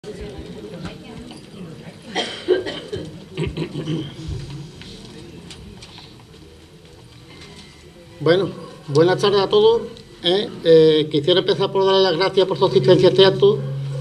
Bueno, buenas tardes a todos. Quisiera empezar por darle las gracias por su asistencia a este acto.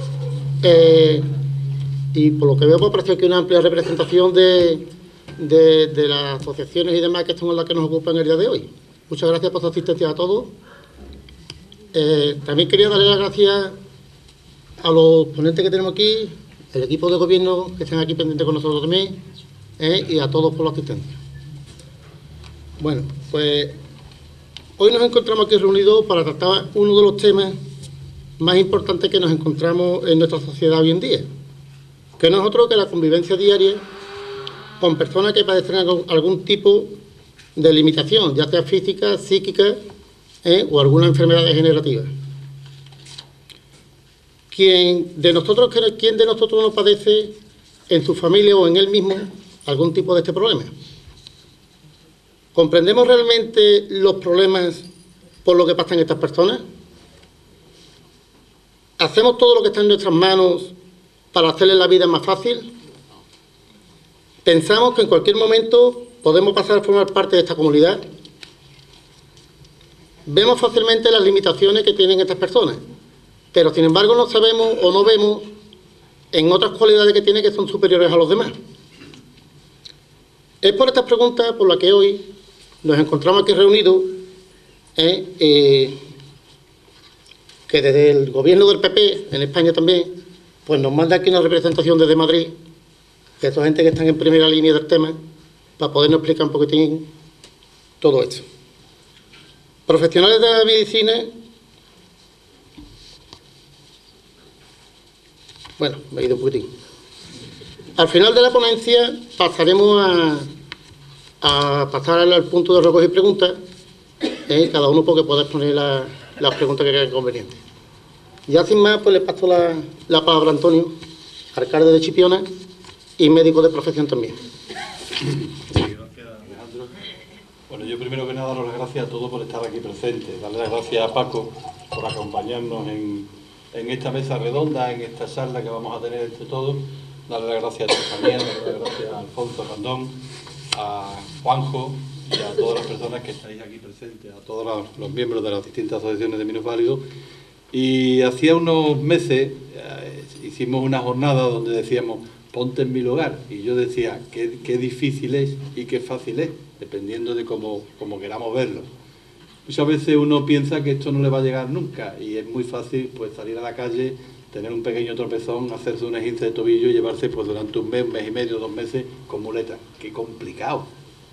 Y por lo que veo, pues parece que una amplia representación de las asociaciones y demás que son las que nos ocupan el día de hoy. Muchas gracias por su asistencia a todos. También quería darle las gracias a los ponentes que tenemos aquí, el equipo de gobierno que están aquí pendientes con nosotros también, y a todos por la asistencia. Bueno, pues hoy nos encontramos aquí reunidos para tratar uno de los temas más importantes que nos encontramos en nuestra sociedad hoy en día, que no es otro que la convivencia diaria con personas que padecen algún tipo de limitación, ya sea física, psíquica, o alguna enfermedad degenerativa. ¿Quién de nosotros no padece en su familia o en él mismo algún tipo de este problema? ¿Comprendemos realmente los problemas por los que pasan estas personas? ¿Hacemos todo lo que está en nuestras manos para hacerles la vida más fácil? ¿Pensamos que en cualquier momento podemos pasar a formar parte de esta comunidad? Vemos fácilmente las limitaciones que tienen estas personas, pero sin embargo no sabemos o no vemos en otras cualidades que tienen que son superiores a los demás. Es por estas preguntas por las que hoy nos encontramos aquí reunidos, que desde el gobierno del PP, en España también, pues nos manda aquí una representación desde Madrid, que son gente que están en primera línea del tema, para podernos explicar un poquitín todo esto. Profesionales de la medicina, bueno, me he ido un poquitín. Al final de la ponencia pasaremos a pasar al punto de recoger preguntas, cada uno porque puede poner las preguntas que crean convenientes. Ya sin más, pues le paso la palabra a Antonio, alcalde de Chipiona y médico de profesión también. Bueno, yo primero que nada doy las gracias a todos por estar aquí presentes, darle las gracias a Paco por acompañarnos en esta mesa redonda, en esta charla que vamos a tener entre todos, darle las gracias a Estefanía, darle las gracias a Alfonso Randón, a Juanjo y a todas las personas que estáis aquí presentes, a todos los miembros de las distintas asociaciones de minusválidos. Y hacía unos meses hicimos una jornada donde decíamos, ponte en mi lugar, y yo decía, qué difícil es y qué fácil es, dependiendo de cómo queramos verlo. Muchas veces uno piensa que esto no le va a llegar nunca, y es muy fácil pues salir a la calle, tener un pequeño tropezón, hacerse un esguince de tobillo y llevarse pues durante un mes y medio, 2 meses con muletas. Qué complicado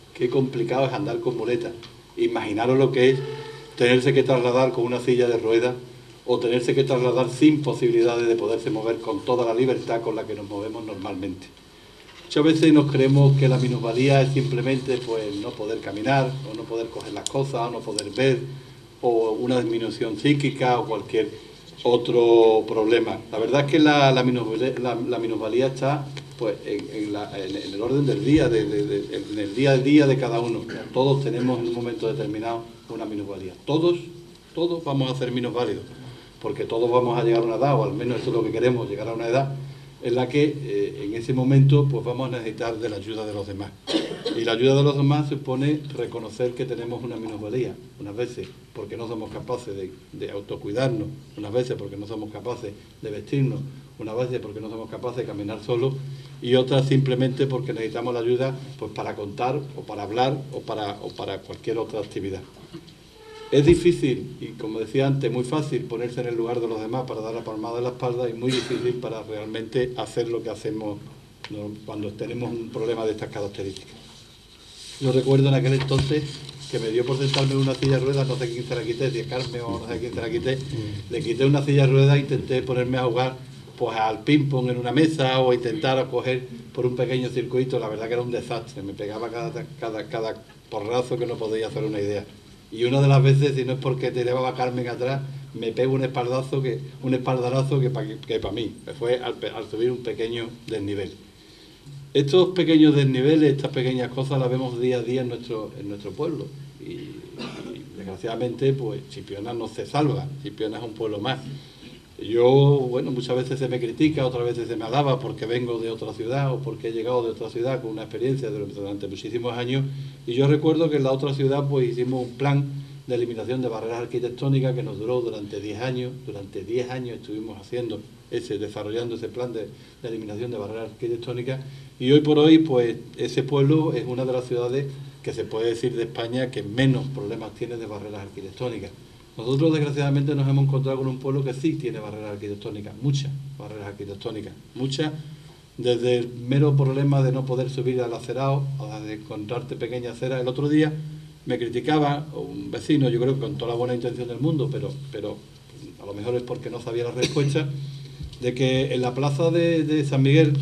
es andar con muletas. Imaginaros lo que es tenerse que trasladar con una silla de ruedas o tenerse que trasladar sin posibilidades de poderse mover con toda la libertad con la que nos movemos normalmente. Muchas veces nos creemos que la minusvalía es simplemente pues no poder caminar, o no poder coger las cosas, o no poder ver, o una disminución psíquica, o cualquier otro problema. La verdad es que la minusvalía está pues en el orden del día, en el día a día de cada uno. Todos tenemos en un momento determinado una minusvalía. Todos vamos a ser minusválidos, porque todos vamos a llegar a una edad, o al menos eso es lo que queremos, llegar a una edad en la que en ese momento pues vamos a necesitar de la ayuda de los demás. Y la ayuda de los demás supone reconocer que tenemos una minusvalía, unas veces porque no somos capaces de autocuidarnos, unas veces porque no somos capaces de vestirnos, unas veces porque no somos capaces de caminar solos, y otras simplemente porque necesitamos la ayuda pues para contar, o para hablar, o para cualquier otra actividad. Es difícil, y como decía antes, muy fácil ponerse en el lugar de los demás para dar la palmada en la espalda, y muy difícil para realmente hacer lo que hacemos cuando tenemos un problema de estas características. Yo recuerdo en aquel entonces que me dio por sentarme en una silla de ruedas, no sé quién se la quité, si es Carmen o no sé quién se la quité, le quité una silla de ruedas e intenté ponerme a jugar pues al ping-pong en una mesa, o intentar coger por un pequeño circuito. La verdad que era un desastre, me pegaba cada porrazo que no podía hacer una idea. Y una de las veces, si no es porque te llevaba Carmen atrás, me pego un espaldarazo que para mí me fue al subir un pequeño desnivel. Estos pequeños desniveles, estas pequeñas cosas las vemos día a día en nuestro pueblo. Y desgraciadamente, pues Chipiona no se salva, Chipiona es un pueblo más. Yo, bueno, muchas veces se me critica, otras veces se me alaba porque vengo de otra ciudad o porque he llegado de otra ciudad con una experiencia durante muchísimos años. Y yo recuerdo que en la otra ciudad pues hicimos un plan de eliminación de barreras arquitectónicas que nos duró durante 10 años. Durante 10 años estuvimos desarrollando ese plan de eliminación de barreras arquitectónicas. Y hoy por hoy, pues ese pueblo es una de las ciudades que se puede decir de España que menos problemas tiene de barreras arquitectónicas. Nosotros, desgraciadamente, nos hemos encontrado con un pueblo que sí tiene barreras arquitectónicas, muchas barreras arquitectónicas, muchas, desde el mero problema de no poder subir al acerado, a de encontrarte pequeña acera. El otro día me criticaba un vecino, yo creo que con toda la buena intención del mundo, pero a lo mejor es porque no sabía la respuesta, de que en la plaza de San Miguel,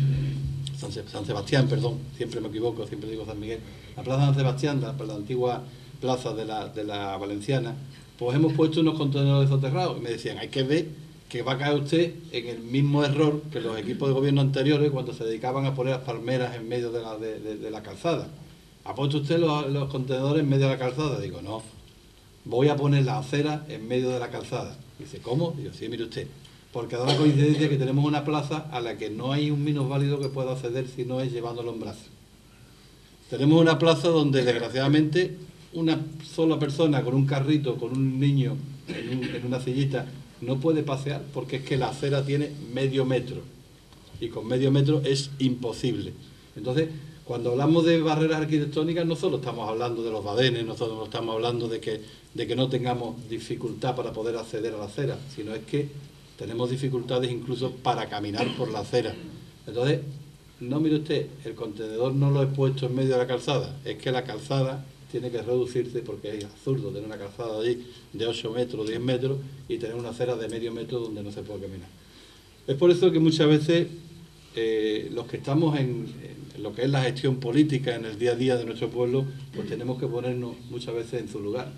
San Sebastián, perdón, siempre me equivoco, siempre digo San Miguel, la plaza de San Sebastián, la antigua plaza de la Valenciana, pues hemos puesto unos contenedores soterrados. Y me decían, hay que ver que va a caer usted en el mismo error que los equipos de gobierno anteriores cuando se dedicaban a poner las palmeras en medio de la calzada. ¿Ha puesto usted los contenedores en medio de la calzada? Digo, no, voy a poner la acera en medio de la calzada. Dice, ¿cómo? Digo, sí, mire usted, porque da la coincidencia que tenemos una plaza a la que no hay un minusválido que pueda acceder si no es llevándolo en brazos. Tenemos una plaza donde, desgraciadamente, una sola persona con un carrito, con un niño en una sillita, no puede pasear porque es que la acera tiene medio metro y con medio metro es imposible. Entonces, cuando hablamos de barreras arquitectónicas, no solo estamos hablando de los badenes, no solo estamos hablando de que no tengamos dificultad para poder acceder a la acera, sino es que tenemos dificultades incluso para caminar por la acera. Entonces, no mire usted, el contenedor no lo he puesto en medio de la calzada, es que la calzada tiene que reducirse porque es absurdo tener una calzada allí de 8 metros, 10 metros y tener una acera de medio metro donde no se puede caminar. Es por eso que muchas veces los que estamos en lo que es la gestión política en el día a día de nuestro pueblo, pues tenemos que ponernos muchas veces en su lugar.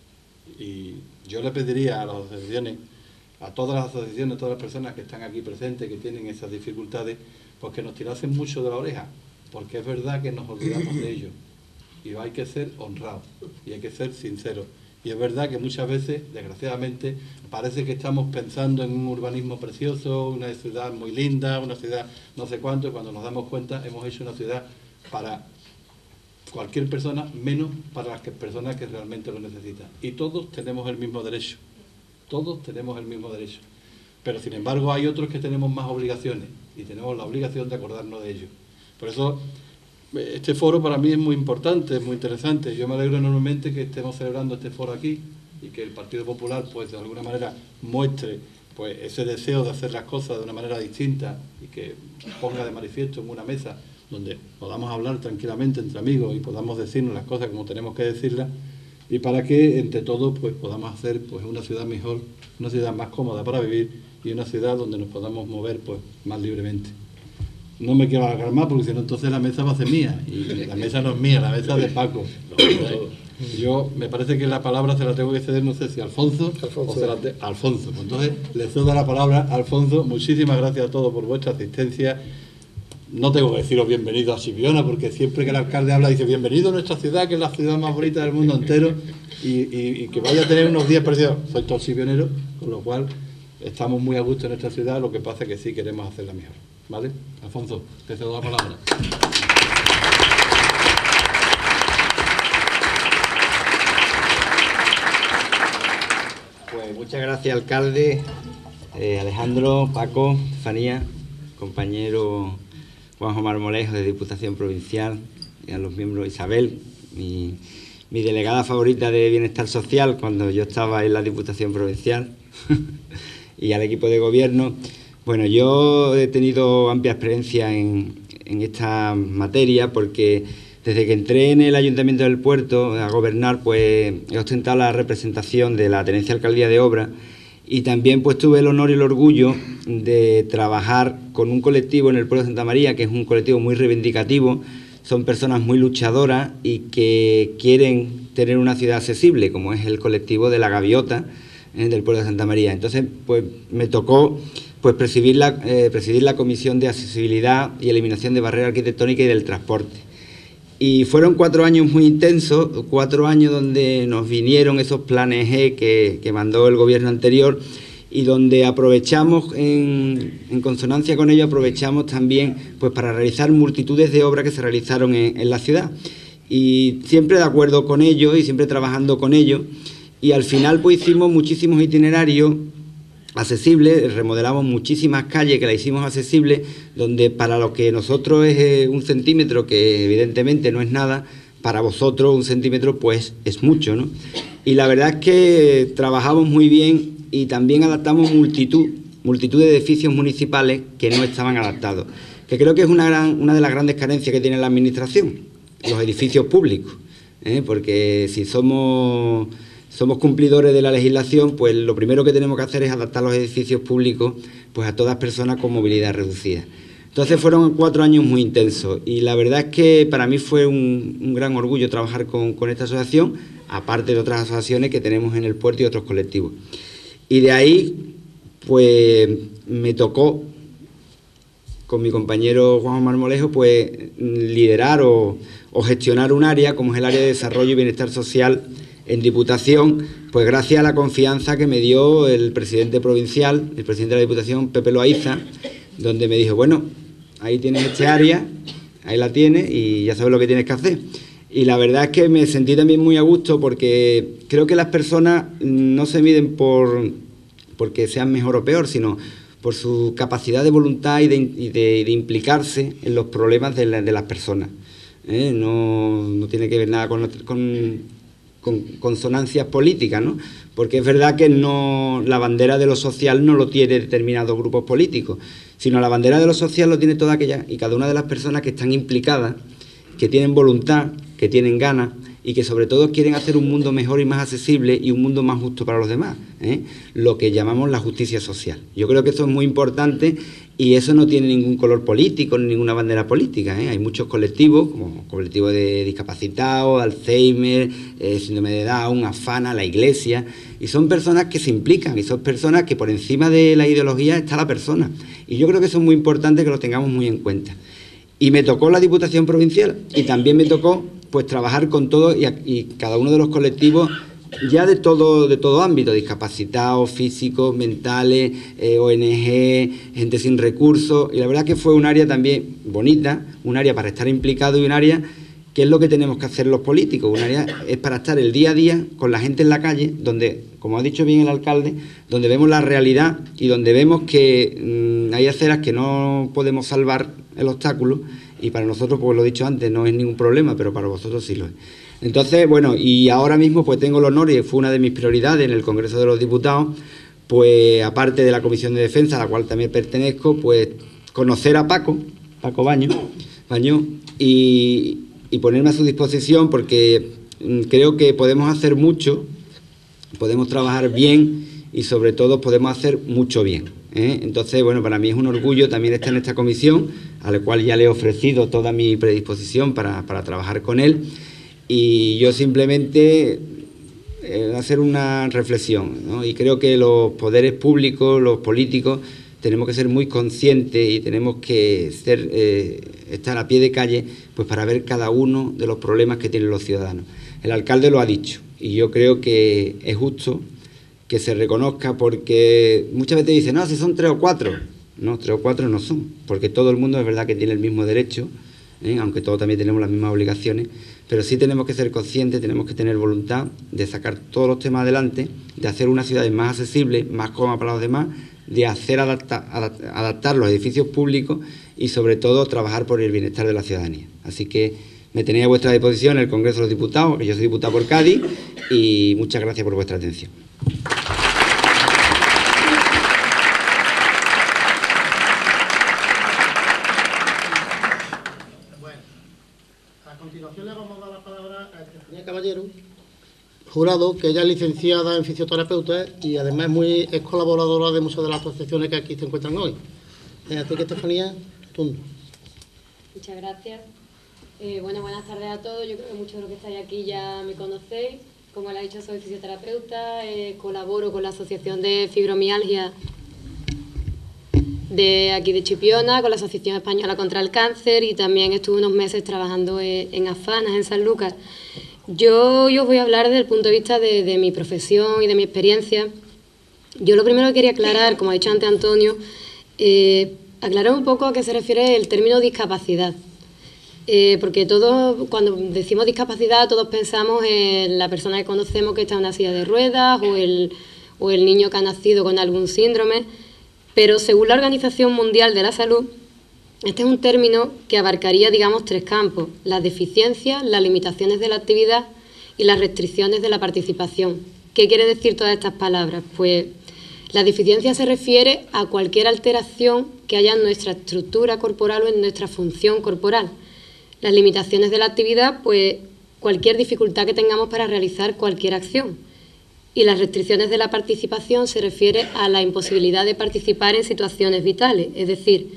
Y yo le pediría a las asociaciones, a todas las asociaciones, a todas las personas que están aquí presentes, que tienen esas dificultades, pues que nos tirasen mucho de la oreja, porque es verdad que nos olvidamos de ello. Y hay que ser honrados y hay que ser sinceros. Y es verdad que muchas veces, desgraciadamente, parece que estamos pensando en un urbanismo precioso, una ciudad muy linda, una ciudad no sé cuánto, y cuando nos damos cuenta hemos hecho una ciudad para cualquier persona, menos para las personas que realmente lo necesitan. Y todos tenemos el mismo derecho, todos tenemos el mismo derecho. Pero sin embargo hay otros que tenemos más obligaciones y tenemos la obligación de acordarnos de ello. Por eso este foro para mí es muy importante, es muy interesante. Yo me alegro enormemente que estemos celebrando este foro aquí y que el Partido Popular, pues de alguna manera, muestre pues ese deseo de hacer las cosas de una manera distinta y que ponga de manifiesto en una mesa donde podamos hablar tranquilamente entre amigos y podamos decirnos las cosas como tenemos que decirlas, y para que entre todos pues podamos hacer pues una ciudad mejor, una ciudad más cómoda para vivir y una ciudad donde nos podamos mover pues más libremente. No me quiero alargar más porque si no entonces la mesa va a ser mía y la mesa no es mía, la mesa es de Paco. Yo me parece que la palabra se la tengo que ceder, no sé si a Alfonso o a Alfonso. Entonces le cedo la palabra a Alfonso. Muchísimas gracias a todos por vuestra asistencia. No tengo que deciros bienvenido a Sibiona porque siempre que el alcalde habla dice bienvenido a nuestra ciudad, que es la ciudad más bonita del mundo entero y que vaya a tener unos días preciosos. Soy todo sibionero, con lo cual estamos muy a gusto en nuestra ciudad, lo que pasa es que sí queremos hacerla mejor. ¿Vale? Alfonso, te cedo la palabra. Pues muchas gracias, alcalde, Alejandro, Paco, Estefanía, compañero Juanjo Marmolejo de Diputación Provincial, y a los miembros, Isabel, mi delegada favorita de Bienestar Social cuando yo estaba en la Diputación Provincial, y al equipo de gobierno. Bueno, yo he tenido amplia experiencia en esta materia porque desde que entré en el Ayuntamiento del Puerto a gobernar, pues he ostentado la representación de la Tenencia de Alcaldía de Obras y también pues tuve el honor y el orgullo de trabajar con un colectivo en el pueblo de Santa María, que es un colectivo muy reivindicativo. Son personas muy luchadoras y que quieren tener una ciudad accesible, como es el colectivo de La Gaviota del pueblo de Santa María. Entonces, pues me tocó pues presidir la Comisión de Accesibilidad y Eliminación de Barreras Arquitectónicas y del Transporte. Y fueron 4 años muy intensos, 4 años donde nos vinieron esos planes que mandó el gobierno anterior y donde aprovechamos, en consonancia con ello, aprovechamos también pues para realizar multitudes de obras que se realizaron en la ciudad. Y siempre de acuerdo con ello y siempre trabajando con ello. Y al final pues hicimos muchísimos itinerarios accesibles, remodelamos muchísimas calles que las hicimos accesibles, donde para lo que nosotros es 1 centímetro, que evidentemente no es nada, para vosotros 1 centímetro pues es mucho, ¿no? Y la verdad es que trabajamos muy bien y también adaptamos multitud de edificios municipales que no estaban adaptados, que creo que es una de las grandes carencias que tiene la Administración, los edificios públicos, porque si somos cumplidores de la legislación, pues lo primero que tenemos que hacer es adaptar los edificios públicos pues a todas personas con movilidad reducida. Entonces fueron 4 años muy intensos y la verdad es que para mí fue un gran orgullo trabajar con esta asociación, aparte de otras asociaciones que tenemos en el puerto y otros colectivos. Y de ahí, pues me tocó, con mi compañero Juan Marmolejo, pues liderar o gestionar un área, como es el área de desarrollo y bienestar social en Diputación, pues gracias a la confianza que me dio el presidente provincial, el presidente de la Diputación, Pepe Loaiza, donde me dijo, bueno, ahí tienes este área, ahí la tienes y ya sabes lo que tienes que hacer. Y la verdad es que me sentí también muy a gusto porque creo que las personas no se miden porque sean mejor o peor, sino por su capacidad de voluntad y de implicarse en los problemas de las personas. No tiene que ver nada con consonancias políticas, ¿no? Porque es verdad que la bandera de lo social no lo tiene determinados grupos políticos, sino la bandera de lo social lo tiene toda aquella y cada una de las personas que están implicadas, que tienen voluntad, que tienen ganas y que sobre todo quieren hacer un mundo mejor y más accesible y un mundo más justo para los demás, lo que llamamos la justicia social. Yo creo que eso es muy importante y eso no tiene ningún color político ni ninguna bandera política. Hay muchos colectivos, como colectivos de discapacitados, Alzheimer, síndrome de Down, Afana, la Iglesia, y son personas que se implican y son personas que por encima de la ideología está la persona. Y yo creo que eso es muy importante que lo tengamos muy en cuenta. Y me tocó la Diputación Provincial y también me tocó pues trabajar con todos y cada uno de los colectivos ya de todo ámbito, discapacitados, físicos, mentales, ONG, gente sin recursos, y la verdad que fue un área también bonita, un área para estar implicado y un área que es lo que tenemos que hacer los políticos, un área es para estar el día a día con la gente en la calle, donde, como ha dicho bien el alcalde, donde vemos la realidad y donde vemos que hay aceras que no podemos salvar el obstáculo y para nosotros, pues lo he dicho antes, no es ningún problema, pero para vosotros sí lo es. Entonces, bueno, y ahora mismo pues tengo el honor, y fue una de mis prioridades en el Congreso de los Diputados, pues aparte de la Comisión de Defensa, a la cual también pertenezco, pues conocer a Paco Baño, y ponerme a su disposición porque creo que podemos hacer mucho, podemos trabajar bien y sobre todo podemos hacer mucho bien. Entonces, bueno, para mí es un orgullo también estar en esta comisión, a la cual ya le he ofrecido toda mi predisposición para trabajar con él. Y yo simplemente hacer una reflexión, ¿no? Y creo que los poderes públicos, los políticos, tenemos que ser muy conscientes y tenemos que estar a pie de calle pues para ver cada uno de los problemas que tienen los ciudadanos. El alcalde lo ha dicho y yo creo que es justo que se reconozca porque muchas veces dicen, no, si son 3 o 4. No, 3 o 4 no son, porque todo el mundo es verdad que tiene el mismo derecho, aunque todos también tenemos las mismas obligaciones, pero sí tenemos que ser conscientes, tenemos que tener voluntad de sacar todos los temas adelante, de hacer una ciudad más accesible, más cómoda para los demás, de hacer adaptar los edificios públicos y sobre todo trabajar por el bienestar de la ciudadanía. Así que me tenéis a vuestra disposición en el Congreso de los Diputados, que yo soy diputado por Cádiz, y muchas gracias por vuestra atención. Bueno, a continuación le vamos a dar la palabra a Estefanía Caballero, Jurado, que ella es licenciada en fisioterapeuta y además es colaboradora de muchas de las asociaciones que aquí se encuentran hoy. Así que, Estefanía, turno. Muchas gracias. Bueno, buenas tardes a todos. Yo creo que muchos de los que estáis aquí ya me conocéis. Como él ha dicho, soy fisioterapeuta, colaboro con la Asociación de Fibromialgia de aquí de Chipiona, con la Asociación Española contra el Cáncer y también estuve unos meses trabajando en Afanas, en San Lucas. Yo os voy a hablar desde el punto de vista de mi profesión y de mi experiencia Yo lo primero que quería aclarar, como ha dicho antes Antonio, aclarar un poco a qué se refiere el término discapacidad. Porque todos, cuando decimos discapacidad, todos pensamos en la persona que conocemos que está en una silla de ruedas o el niño que ha nacido con algún síndrome, pero según la Organización Mundial de la Salud, este es un término que abarcaría, digamos, 3 campos: las deficiencias, las limitaciones de la actividad y las restricciones de la participación. ¿Qué quiere decir todas estas palabras? Pues la deficiencia se refiere a cualquier alteración que haya en nuestra estructura corporal o en nuestra función corporal. Las limitaciones de la actividad, pues cualquier dificultad que tengamos para realizar cualquier acción. Y las restricciones de la participación se refiere a la imposibilidad de participar en situaciones vitales. Es decir,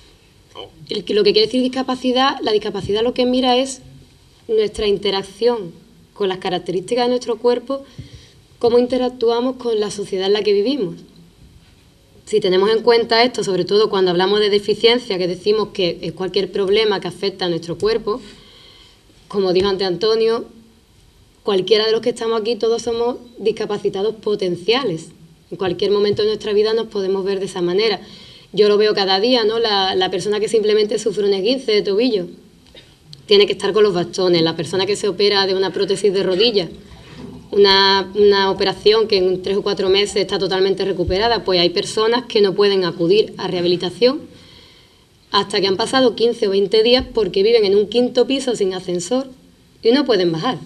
lo que quiere decir discapacidad, la discapacidad lo que mira es nuestra interacción con las características de nuestro cuerpo, cómo interactuamos con la sociedad en la que vivimos. Si tenemos en cuenta esto, sobre todo cuando hablamos de deficiencia, que decimos que es cualquier problema que afecta a nuestro cuerpo, como dijo antes Antonio, cualquiera de los que estamos aquí, todos somos discapacitados potenciales. En cualquier momento de nuestra vida nos podemos ver de esa manera. Yo lo veo cada día, ¿no? La persona que simplemente sufre un esguince de tobillo tiene que estar con los bastones. La persona que se opera de una prótesis de rodilla, una operación que en 3 o 4 meses está totalmente recuperada, pues hay personas que no pueden acudir a rehabilitación hasta que han pasado 15 o 20 días porque viven en un 5.º piso sin ascensor y no pueden bajar.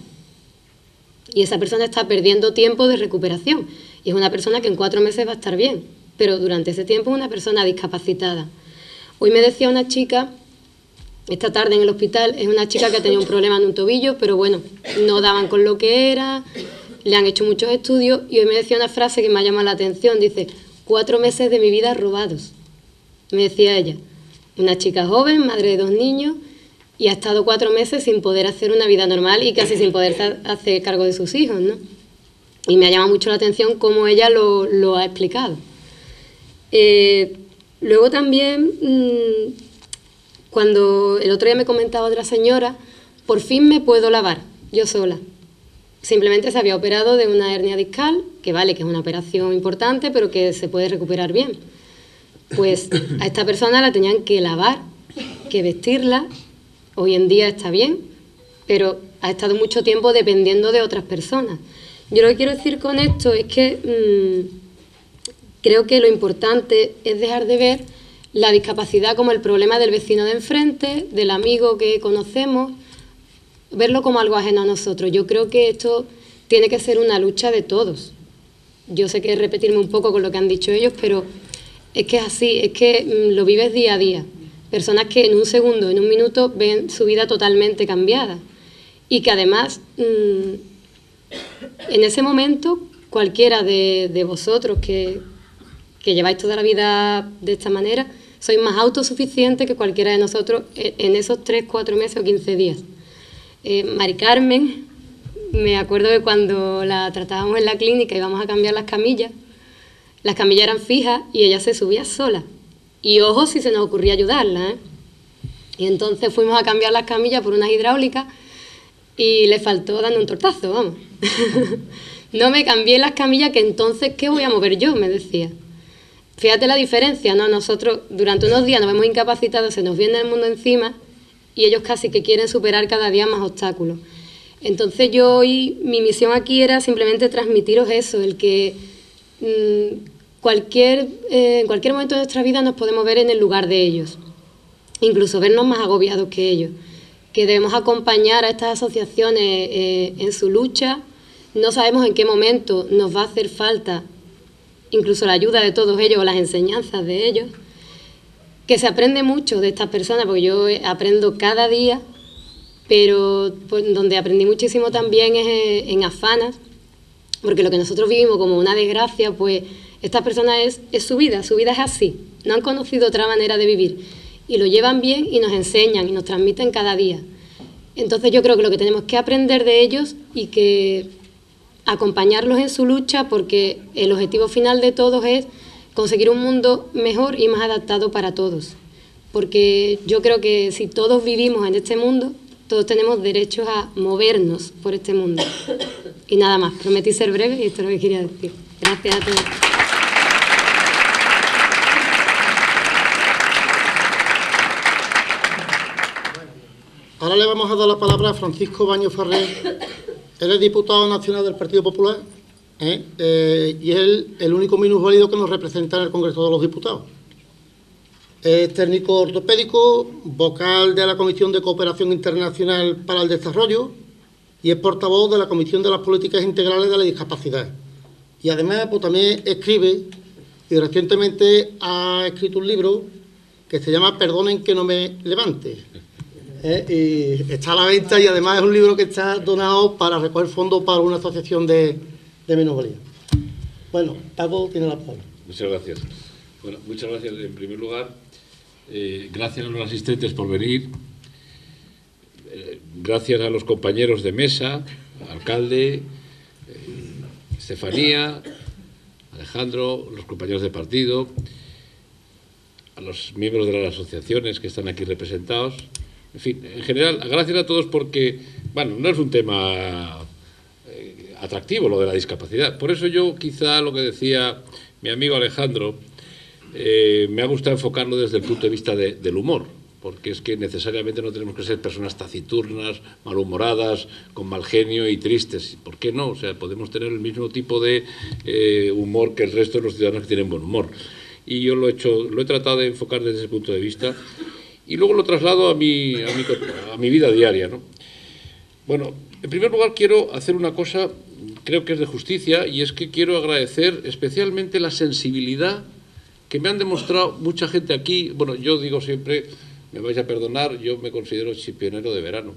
Y esa persona está perdiendo tiempo de recuperación. Y es una persona que en 4 meses va a estar bien, pero durante ese tiempo es una persona discapacitada. Hoy me decía una chica, esta tarde en el hospital, es una chica que ha tenido un problema en un tobillo, pero bueno, no daban con lo que era, le han hecho muchos estudios, y hoy me decía una frase que me ha llamado la atención, dice: 4 meses de mi vida robados. Me decía ella, una chica joven, madre de 2 niños, y ha estado 4 meses sin poder hacer una vida normal y casi sin poder hacer cargo de sus hijos, ¿no? Y me ha llamado mucho la atención cómo ella lo ha explicado. Luego también, cuando el otro día me comentaba otra señora, por fin me puedo lavar, yo sola. Simplemente se había operado de una hernia discal, que vale, que es una operación importante, pero que se puede recuperar bien. Pues a esta persona la tenían que lavar, que vestirla. Hoy en día está bien, pero ha estado mucho tiempo dependiendo de otras personas. Yo lo que quiero decir con esto es que creo que lo importante es dejar de ver la discapacidad como el problema del vecino de enfrente, del amigo que conocemos, verlo como algo ajeno a nosotros. Yo creo que esto tiene que ser una lucha de todos. Yo sé que es repetirme un poco con lo que han dicho ellos, pero es que es así, es que lo vives día a día. Personas que en un segundo, en un minuto, ven su vida totalmente cambiada. Y que además, en ese momento, cualquiera de vosotros que lleváis toda la vida de esta manera, sois más autosuficientes que cualquiera de nosotros en esos 3, 4 meses o 15 días. Mari Carmen, me acuerdo de cuando la tratábamos en la clínica y íbamos a cambiar las camillas eran fijas y ella se subía sola. Y ojo si se nos ocurría ayudarla, ¿eh? Y entonces fuimos a cambiar las camillas por unas hidráulicas y le faltó dando un tortazo, vamos. No me cambié las camillas, que entonces, ¿qué voy a mover yo?, me decía. Fíjate la diferencia, ¿no? Nosotros durante unos días nos vemos incapacitados, se nos viene el mundo encima y ellos casi que quieren superar cada día más obstáculos. Entonces yo hoy, mi misión aquí era simplemente transmitiros eso, el que en cualquier momento de nuestra vida nos podemos ver en el lugar de ellos, incluso vernos más agobiados que ellos, que debemos acompañar a estas asociaciones en su lucha. No sabemos en qué momento nos va a hacer falta incluso la ayuda de todos ellos o las enseñanzas de ellos, que se aprende mucho de estas personas, porque yo aprendo cada día, pero pues, donde aprendí muchísimo también es en Afanas, porque lo que nosotros vivimos como una desgracia, pues estas personas es su vida es así, no han conocido otra manera de vivir, y lo llevan bien y nos enseñan y nos transmiten cada día. Entonces yo creo que lo que tenemos que aprender de ellos y que acompañarlos en su lucha, porque el objetivo final de todos es conseguir un mundo mejor y más adaptado para todos. Porque yo creo que si todos vivimos en este mundo, todos tenemos derecho a movernos por este mundo. Y nada más, prometí ser breve y esto es lo que quería decir. Gracias a todos. Ahora le vamos a dar la palabra a Francisco Baño Ferrer. Él es diputado nacional del Partido Popular, y es el único minusválido que nos representa en el Congreso de los Diputados. Es técnico ortopédico, vocal de la Comisión de Cooperación Internacional para el Desarrollo y es portavoz de la Comisión de las Políticas Integrales de la Discapacidad. Y además pues, también escribe, y recientemente ha escrito un libro que se llama Perdonen que no me levante. Y está a la venta y además es un libro que está donado para recoger fondos para una asociación de minusvalía. Bueno, Paco tiene la palabra. Muchas gracias. Bueno, muchas gracias en primer lugar. Gracias a los asistentes por venir. Gracias a los compañeros de mesa, alcalde, Estefanía, Alejandro, los compañeros de partido, a los miembros de las asociaciones que están aquí representados. En fin, en general, gracias a todos porque, bueno, no es un tema atractivo lo de la discapacidad. Por eso yo, quizá lo que decía mi amigo Alejandro, me ha gustado enfocarlo desde el punto de vista del humor, porque es que necesariamente no tenemos que ser personas taciturnas, malhumoradas, con mal genio y tristes. ¿Por qué no? O sea, podemos tener el mismo tipo de humor que el resto de los ciudadanos que tienen buen humor. Y yo lo he tratado de enfocar desde ese punto de vista y luego lo traslado a mi vida diaria, ¿no? Bueno, en primer lugar quiero hacer una cosa, creo que es de justicia, y es que quiero agradecer especialmente la sensibilidad que me han demostrado mucha gente aquí. Bueno, yo digo siempre, me vais a perdonar, yo me considero chipionero de verano.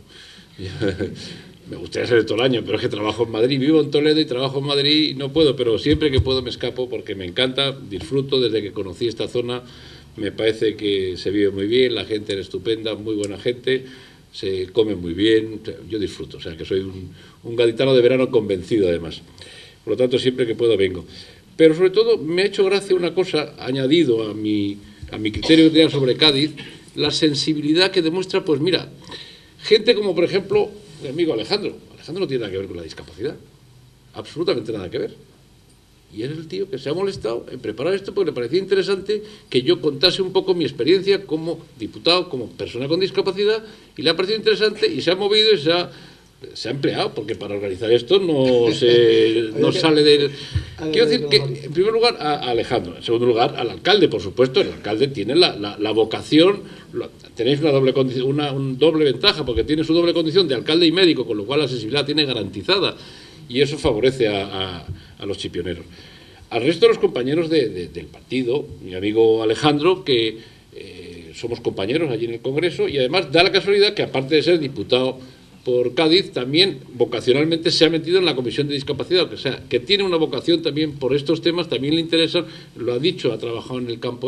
Me gustaría ser todo el año, pero es que trabajo en Madrid, vivo en Toledo y trabajo en Madrid y no puedo, pero siempre que puedo me escapo porque me encanta, disfruto. Desde que conocí esta zona me parece que se vive muy bien, la gente es estupenda, muy buena gente, se come muy bien, yo disfruto, o sea que soy un gaditano de verano convencido además. Por lo tanto, siempre que puedo vengo. Pero sobre todo me ha hecho gracia una cosa, añadido a mi criterio ideal sobre Cádiz, la sensibilidad que demuestra, pues mira, gente como por ejemplo mi amigo Alejandro. Alejandro no tiene nada que ver con la discapacidad, absolutamente nada que ver. Y es el tío que se ha molestado en preparar esto porque le parecía interesante que yo contase un poco mi experiencia como diputado, como persona con discapacidad, y le ha parecido interesante y se ha movido y se ha empleado, porque para organizar esto no sale del... Quiero decir que, en primer lugar, a Alejandro, en segundo lugar, al alcalde, por supuesto. El alcalde tiene la vocación, tenéis una doble ventaja, porque tiene su doble condición de alcalde y médico, con lo cual la sensibilidad tiene garantizada, y eso favorece a los chipioneros. Al resto de los compañeros del partido, mi amigo Alejandro, que somos compañeros allí en el Congreso, y además da la casualidad que, aparte de ser diputado por Cádiz, también vocacionalmente se ha metido en la Comisión de Discapacidad, o sea, que tiene una vocación también por estos temas, también le interesan, lo ha dicho, ha trabajado en el campo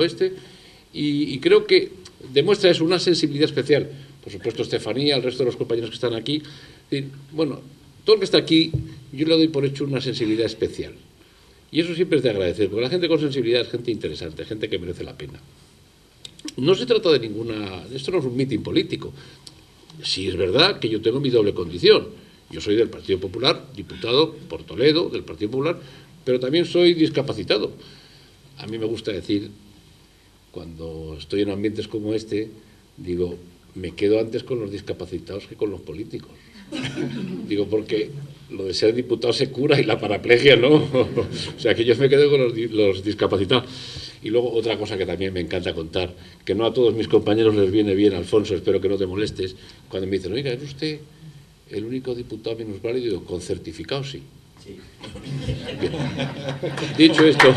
y creo que demuestra eso, una sensibilidad especial. Por supuesto, Estefanía, el resto de los compañeros que están aquí. Bueno, todo el que está aquí, yo le doy por hecho una sensibilidad especial. Y eso siempre es de agradecer, porque la gente con sensibilidad es gente interesante, gente que merece la pena. No se trata de esto no es un mitin político. Sí es verdad que yo tengo mi doble condición. Yo soy del Partido Popular, diputado por Toledo, del Partido Popular, pero también soy discapacitado. A mí me gusta decir, cuando estoy en ambientes como este, digo, me quedo antes con los discapacitados que con los políticos. Digo, porque lo de ser diputado se cura y la paraplegia no. O sea, que yo me quedo con los discapacitados. Y luego otra cosa que también me encanta contar, que no a todos mis compañeros les viene bien, Alfonso, espero que no te molestes, cuando me dicen, oiga, ¿es usted el único diputado minusválido? Digo, con certificado sí. Sí. Bien. Dicho esto,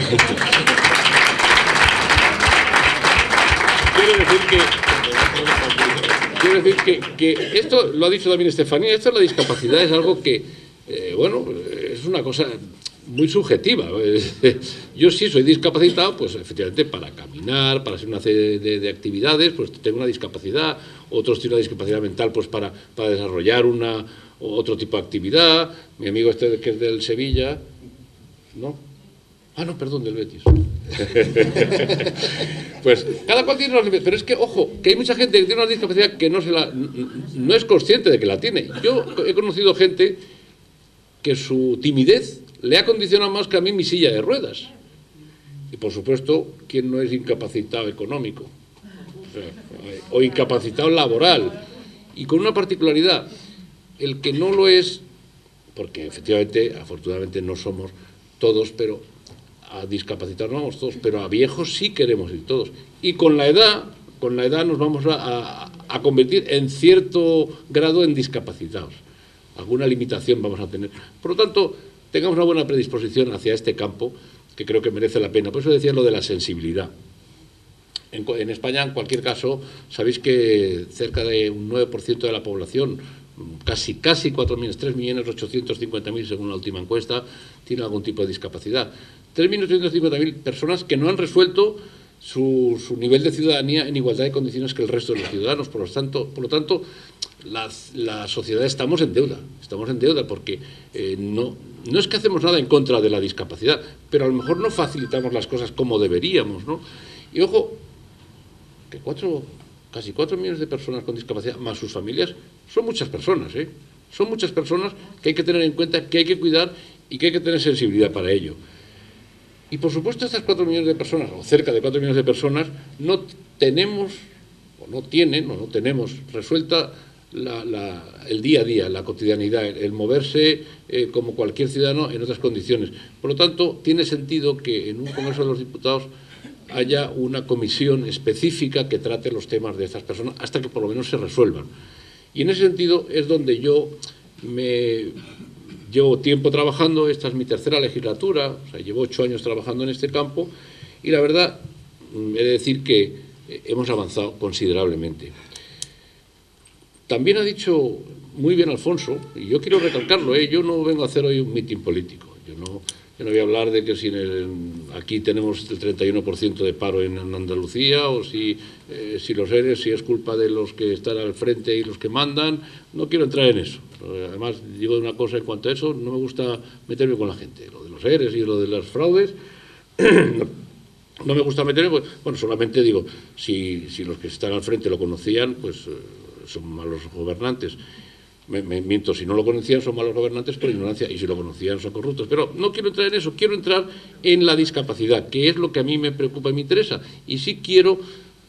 quiero decir que esto lo ha dicho también Estefanía, esto de la discapacidad es algo que, bueno, es una cosa muy subjetiva. Yo sí soy discapacitado, pues efectivamente para caminar, para hacer una serie de actividades, pues tengo una discapacidad. Otros tienen una discapacidad mental, pues para desarrollar otro tipo de actividad. Mi amigo que es del Sevilla, ¿no? Ah, no, perdón, del Betis. Pues cada cual tiene unos límites, pero es que, ojo, que hay mucha gente que tiene una discapacidad que no es consciente de que la tiene. Yo he conocido gente que su timidez le ha condicionado más que a mí mi silla de ruedas. Y por supuesto, ¿quién no es incapacitado económico? O incapacitado laboral. y con una particularidad, el que no lo es, porque efectivamente, afortunadamente no somos todos, pero a discapacitados no vamos todos, pero a viejos sí queremos ir todos. Y con la edad nos vamos a convertir en cierto grado en discapacitados. Alguna limitación vamos a tener. Por lo tanto, tengamos una buena predisposición hacia este campo, que creo que merece la pena. Por eso decía lo de la sensibilidad. En España, en cualquier caso, sabéis que cerca de un 9% de la población, casi 3.850.000 según la última encuesta, tiene algún tipo de discapacidad. 3.850.000 personas que no han resuelto su nivel de ciudadanía en igualdad de condiciones que el resto de los ciudadanos. Por lo tanto, la sociedad estamos en deuda porque no es que hacemos nada en contra de la discapacidad, pero a lo mejor no facilitamos las cosas como deberíamos, ¿no? Y ojo, que casi 4 millones de personas con discapacidad, más sus familias, son muchas personas, ¿eh? Son muchas personas que hay que tener en cuenta, que hay que cuidar y que hay que tener sensibilidad para ello. Y por supuesto estas 4 millones de personas, o cerca de 4 millones de personas, no tenemos resuelta el día a día, la cotidianidad, el moverse como cualquier ciudadano en otras condiciones. Por lo tanto, tiene sentido que en un Congreso de los Diputados haya una comisión específica que trate los temas de estas personas hasta que por lo menos se resuelvan. Y en ese sentido es donde yo llevo tiempo trabajando. Esta es mi tercera legislatura, o sea, llevo 8 años trabajando en este campo y la verdad he de decir que hemos avanzado considerablemente. También ha dicho muy bien Alfonso, y yo quiero recalcarlo, yo no vengo a hacer hoy un mitin político, yo no voy a hablar de que si aquí tenemos el 31% de paro en Andalucía o si los ERE, si es culpa de los que están al frente y los que mandan. No quiero entrar en eso. Además, digo una cosa en cuanto a eso, no me gusta meterme con la gente. Lo de los ERE y lo de los fraudes, no me gusta meterme. Pues, bueno, solamente digo, si los que están al frente lo conocían, pues son malos gobernantes. Me miento, si no lo conocían son malos gobernantes por ignorancia y si lo conocían son corruptos. Pero no quiero entrar en eso, quiero entrar en la discapacidad, que es lo que a mí me preocupa y me interesa. Y sí quiero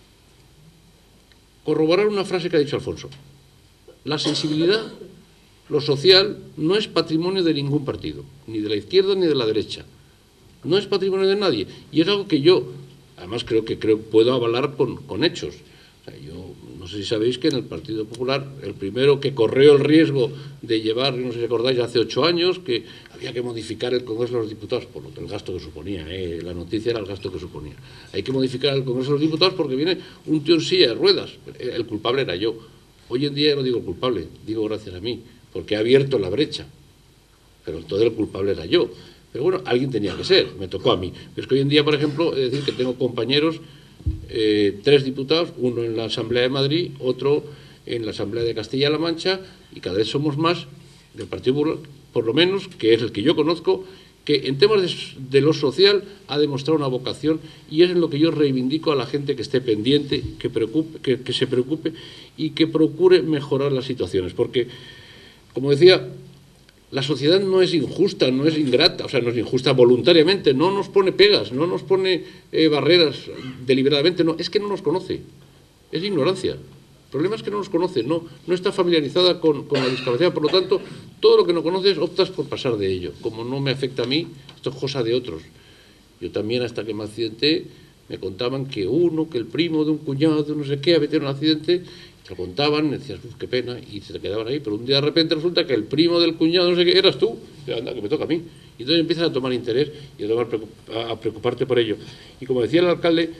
corroborar una frase que ha dicho Alfonso. La sensibilidad, lo social, no es patrimonio de ningún partido, ni de la izquierda ni de la derecha. No es patrimonio de nadie. Y es algo que yo, además, creo puedo avalar con hechos. O sea, yo no sé si sabéis que en el Partido Popular, el primero que corrió el riesgo de llevar, no sé si acordáis, hace 8 años, que había que modificar el Congreso de los Diputados, por el gasto que suponía, la noticia era el gasto que suponía. Hay que modificar el Congreso de los Diputados porque viene un tío en silla de ruedas. El culpable era yo. Hoy en día no digo culpable, digo gracias a mí, porque ha abierto la brecha. Pero entonces el culpable era yo. Pero bueno, alguien tenía que ser, me tocó a mí. Pero es que hoy en día, por ejemplo, es decir que tengo compañeros, 3 diputados, uno en la Asamblea de Madrid, otro en la Asamblea de Castilla-La Mancha, y cada vez somos más del Partido Popular, por lo menos, que es el que yo conozco, que en temas de lo social ha demostrado una vocación y es en lo que yo reivindico a la gente que esté pendiente, que se preocupe y que procure mejorar las situaciones. Porque, como decía, la sociedad no es injusta, no es ingrata, o sea, no es injusta voluntariamente, no nos pone pegas, no nos pone barreras deliberadamente, no, es que no nos conoce, es ignorancia. El problema es que no nos conoce, no está familiarizada con la discapacidad, por lo tanto, todo lo que no conoces optas por pasar de ello. Como no me afecta a mí, esto es cosa de otros. Yo también, hasta que me accidenté, me contaban que el primo de un cuñado de no sé qué había tenido un accidente, te lo contaban, decías, qué pena, y se te quedaban ahí, pero un día de repente resulta que el primo del cuñado no sé qué eras tú, y anda, que me toca a mí. Y entonces empiezas a tomar interés y a preocuparte por ello. Y como decía el alcalde,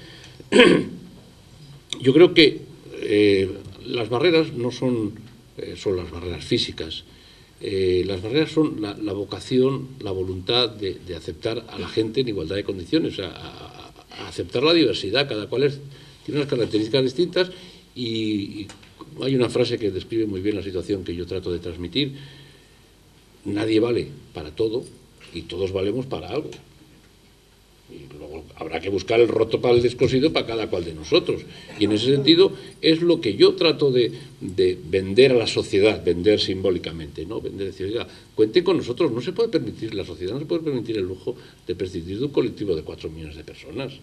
yo creo que las barreras no son las barreras físicas. Las barreras son la vocación, la voluntad de aceptar a la gente en igualdad de condiciones, o sea, a aceptar la diversidad. Cada cual tiene unas características distintas y hay una frase que describe muy bien la situación que yo trato de transmitir. Nadie vale para todo y todos valemos para algo. Y luego habrá que buscar el roto para el descosido para cada cual de nosotros. Y en ese sentido es lo que yo trato de vender a la sociedad, vender simbólicamente, ¿no? Vender, decir, oiga, cuenten con nosotros, no se puede permitir, la sociedad no se puede permitir el lujo de prescindir de un colectivo de 4 millones de personas.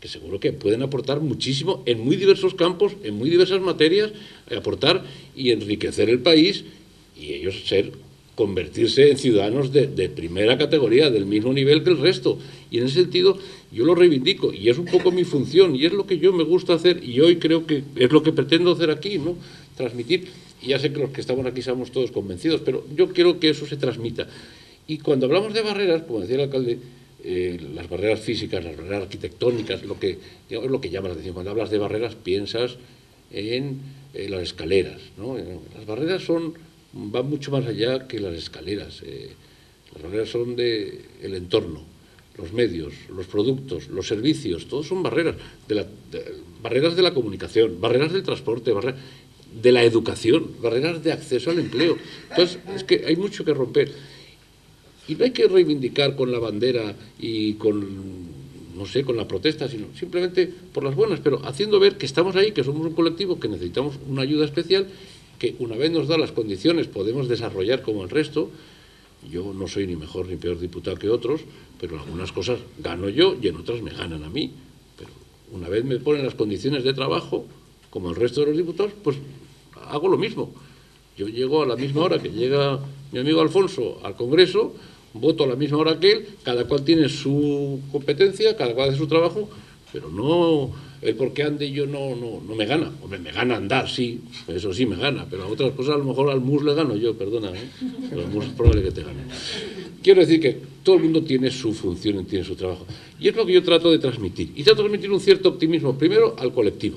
que seguro que pueden aportar muchísimo en muy diversos campos, en muy diversas materias, aportar y enriquecer el país, y ellos convertirse en ciudadanos de primera categoría, del mismo nivel que el resto. Y en ese sentido yo lo reivindico, y es un poco mi función, y es lo que yo me gusta hacer, y hoy creo que es lo que pretendo hacer aquí, ¿no? Transmitir, y ya sé que los que estamos aquí estamos todos convencidos, pero yo quiero que eso se transmita. Y cuando hablamos de barreras, como decía el alcalde, las barreras físicas, las barreras arquitectónicas, es lo que llama la atención. Cuando hablas de barreras piensas en las escaleras, ¿no? Las barreras van mucho más allá que las escaleras. Las barreras son del entorno, los medios, los productos, los servicios, todos son barreras. Barreras de la comunicación, barreras del transporte, barreras de la educación, barreras de acceso al empleo. Entonces, es que hay mucho que romper. Y no hay que reivindicar con la bandera y con, no sé, con la protesta, sino simplemente por las buenas, pero haciendo ver que estamos ahí, que somos un colectivo, que necesitamos una ayuda especial, que una vez nos da las condiciones podemos desarrollar como el resto. Yo no soy ni mejor ni peor diputado que otros, pero en algunas cosas gano yo y en otras me ganan a mí. Pero una vez me ponen las condiciones de trabajo, como el resto de los diputados, pues hago lo mismo. Yo llego a la misma hora que llega mi amigo Alfonso al Congreso, voto a la misma hora que él, cada cual tiene su competencia, cada cual hace su trabajo, pero no el porque ande yo no me gana. Hombre, me gana andar, sí, eso sí me gana, pero a otras cosas a lo mejor al MUS le gano yo, perdona, pero al MUS es probable que te gane. Quiero decir que todo el mundo tiene su función, tiene su trabajo, y es lo que yo trato de transmitir. Y trato de transmitir un cierto optimismo, primero al colectivo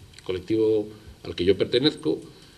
al que yo pertenezco,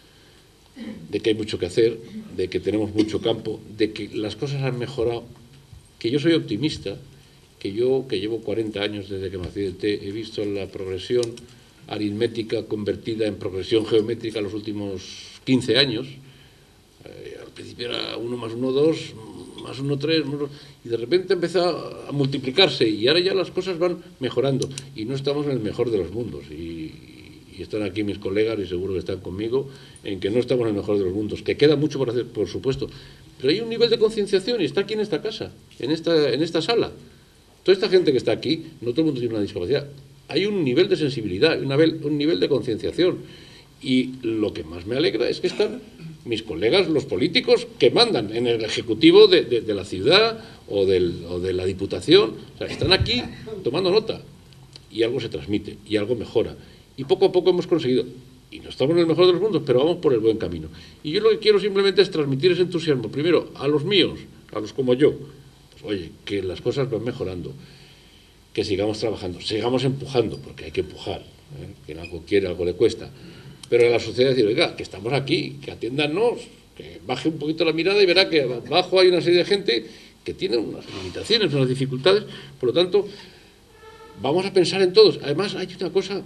de que hay mucho que hacer, de que tenemos mucho campo, de que las cosas han mejorado, que yo soy optimista, que llevo 40 años desde que me accidenté, he visto la progresión aritmética convertida en progresión geométrica los últimos 15 años. Al principio era 1 más 1, 2, más 1, 3, y de repente empezó a multiplicarse, y ahora ya las cosas van mejorando, y no estamos en el mejor de los mundos, y están aquí mis colegas y seguro que están conmigo en que no estamos en el mejor de los mundos, que queda mucho por hacer, por supuesto, pero hay un nivel de concienciación y está aquí en esta casa, en esta sala. Toda esta gente que está aquí, no todo el mundo tiene una discapacidad, hay un nivel de sensibilidad, un nivel de concienciación, y lo que más me alegra es que están mis colegas, los políticos, que mandan en el ejecutivo de la ciudad o de la diputación, o sea, están aquí tomando nota, y algo se transmite, y algo mejora. Y poco a poco hemos conseguido, y no estamos en el mejor de los mundos, pero vamos por el buen camino. Y yo lo que quiero simplemente es transmitir ese entusiasmo, primero a los míos, a los como yo, pues oye, que las cosas van mejorando, que sigamos trabajando, sigamos empujando, porque hay que empujar, quien algo quiere, algo le cuesta, pero a la sociedad decir, oiga, que estamos aquí, que atiéndannos, que baje un poquito la mirada y verá que abajo hay una serie de gente que tiene unas limitaciones, unas dificultades, por lo tanto, vamos a pensar en todos. Además, hay una cosa,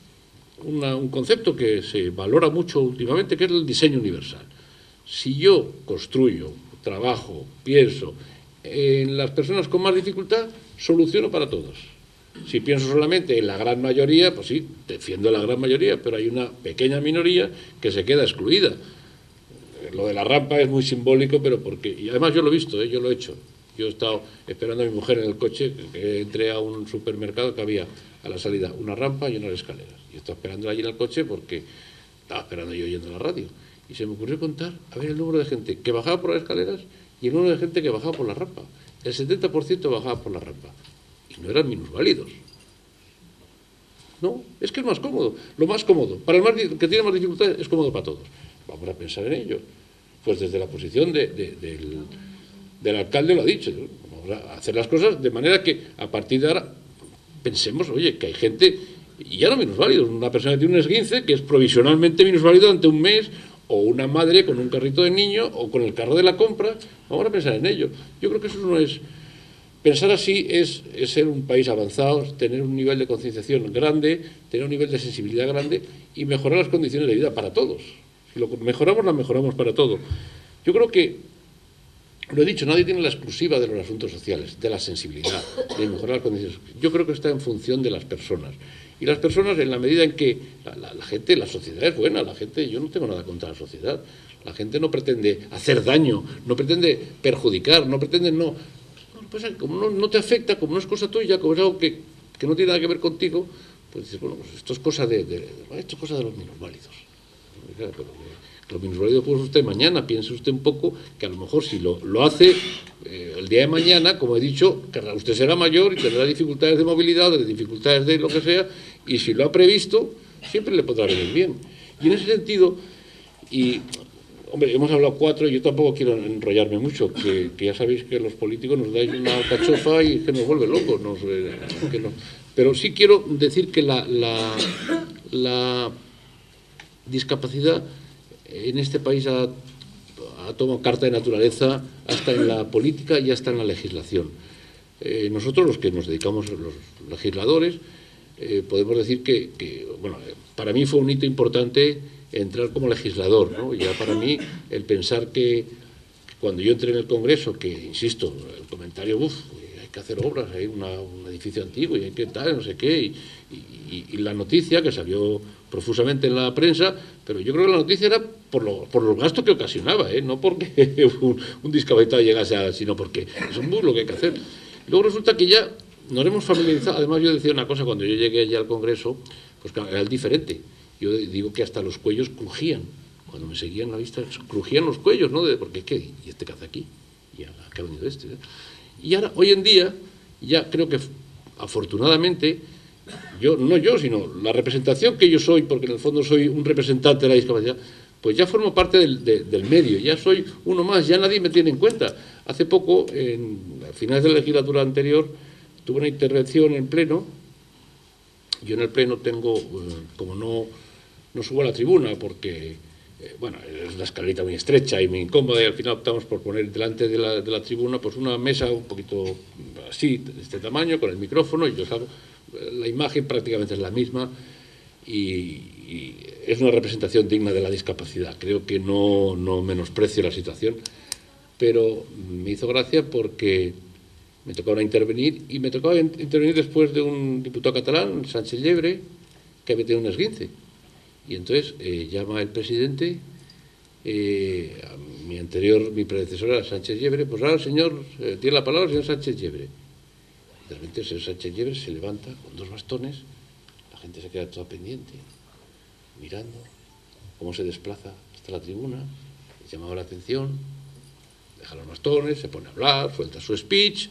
un concepto que se valora mucho últimamente, que es el diseño universal. Si yo construyo, trabajo, pienso en las personas con más dificultad, soluciono para todos. Si pienso solamente en la gran mayoría, pues sí, defiendo a la gran mayoría, pero hay una pequeña minoría que se queda excluida. Lo de la rampa es muy simbólico, pero y además yo lo he visto, yo lo he hecho. Yo he estado esperando a mi mujer en el coche, que entré a un supermercado que había a la salida una rampa y unas escaleras. Y estaba esperando allí en el coche porque estaba esperando yo oyendo la radio. Y se me ocurrió contar, a ver, el número de gente que bajaba por las escaleras y el número de gente que bajaba por la rampa. El 70% bajaba por la rampa. Y no eran minusválidos. No, es que es más cómodo, lo más cómodo. Para el que tiene más dificultades es cómodo para todos. Vamos a pensar en ello. Pues desde la posición del alcalde lo ha dicho. Vamos a hacer las cosas de manera que a partir de ahora pensemos, oye, que hay gente, y ya no minusválidos, una persona que tiene un esguince que es provisionalmente minusválido durante un mes, o una madre con un carrito de niño, o con el carro de la compra. Vamos a pensar en ello. Yo creo que eso no es... Pensar así es ser un país avanzado, tener un nivel de concienciación grande, tener un nivel de sensibilidad grande y mejorar las condiciones de vida para todos. Si lo mejoramos, la mejoramos para todo. Yo creo que, lo he dicho, nadie tiene la exclusiva de los asuntos sociales, de la sensibilidad, de mejorar las condiciones. Yo creo que está en función de las personas. Y las personas, en la medida en que la gente, la sociedad es buena, la gente, yo no tengo nada contra la sociedad. La gente no pretende hacer daño, no pretende perjudicar, no pretende no... Pues como no te afecta, como no es cosa tuya, como es algo que que no tiene nada que ver contigo, pues dices, bueno, pues esto es cosa esto es cosa de los minusválidos. Pero los minusválidos, pues usted mañana piense usted un poco que a lo mejor si lo hace el día de mañana, como he dicho, que usted será mayor y tendrá dificultades de movilidad, de dificultades de lo que sea, y si lo ha previsto, siempre le podrá venir bien. Y en ese sentido, y hombre, hemos hablado 4, yo tampoco quiero enrollarme mucho, que ya sabéis que los políticos nos dais una cachofa y que nos vuelve locos. Pero sí quiero decir que la discapacidad en este país ha tomado carta de naturaleza hasta en la política y hasta en la legislación. Nosotros, los que nos dedicamos, los legisladores, podemos decir que bueno, para mí fue un hito importante entrar como legislador, ¿no? Ya para mí el pensar que cuando yo entré en el Congreso, que insisto, el comentario, hay que hacer obras, hay un edificio antiguo y hay que tal, no sé qué, y la noticia que salió profusamente en la prensa, pero yo creo que la noticia era por los gastos que ocasionaba, no porque un discapacitado llegase sino porque eso es lo que hay que hacer. Luego resulta que ya nos hemos familiarizado. Además, yo decía una cosa, cuando yo llegué allí al Congreso, pues claro, era el diferente. Yo digo que hasta los cuellos crujían. Cuando me seguían la vista, crujían los cuellos, ¿no? Porque ¿qué? ¿Y este qué hace aquí? ¿Y a qué ha venido este? Y ahora, hoy en día, ya creo que afortunadamente, sino la representación que yo soy, porque en el fondo soy un representante de la discapacidad, pues ya formo parte del medio, ya soy uno más, ya nadie me tiene en cuenta. Hace poco, a finales de la legislatura anterior, tuve una intervención en pleno. Yo en el pleno tengo, como no subo a la tribuna porque, bueno, es una escalerita muy estrecha y muy incómoda, y al final optamos por poner delante de la tribuna pues una mesa un poquito así, de este tamaño, con el micrófono, y yo salgo. La imagen prácticamente es la misma y es una representación digna de la discapacidad. Creo que no menosprecio la situación, pero me hizo gracia porque me tocaba intervenir, y me tocaba intervenir después de un diputado catalán, Sánchez Llebre, que había tenido un esguince. Y entonces llama el presidente, a mi predecesora, Sánchez Llebre, pues ahora el señor, tiene la palabra el señor Sánchez Llebre. De repente el señor Sánchez Llebre se levanta con 2 bastones, la gente se queda toda pendiente, mirando cómo se desplaza hasta la tribuna, le llamaba la atención, deja los bastones, se pone a hablar, suelta su speech,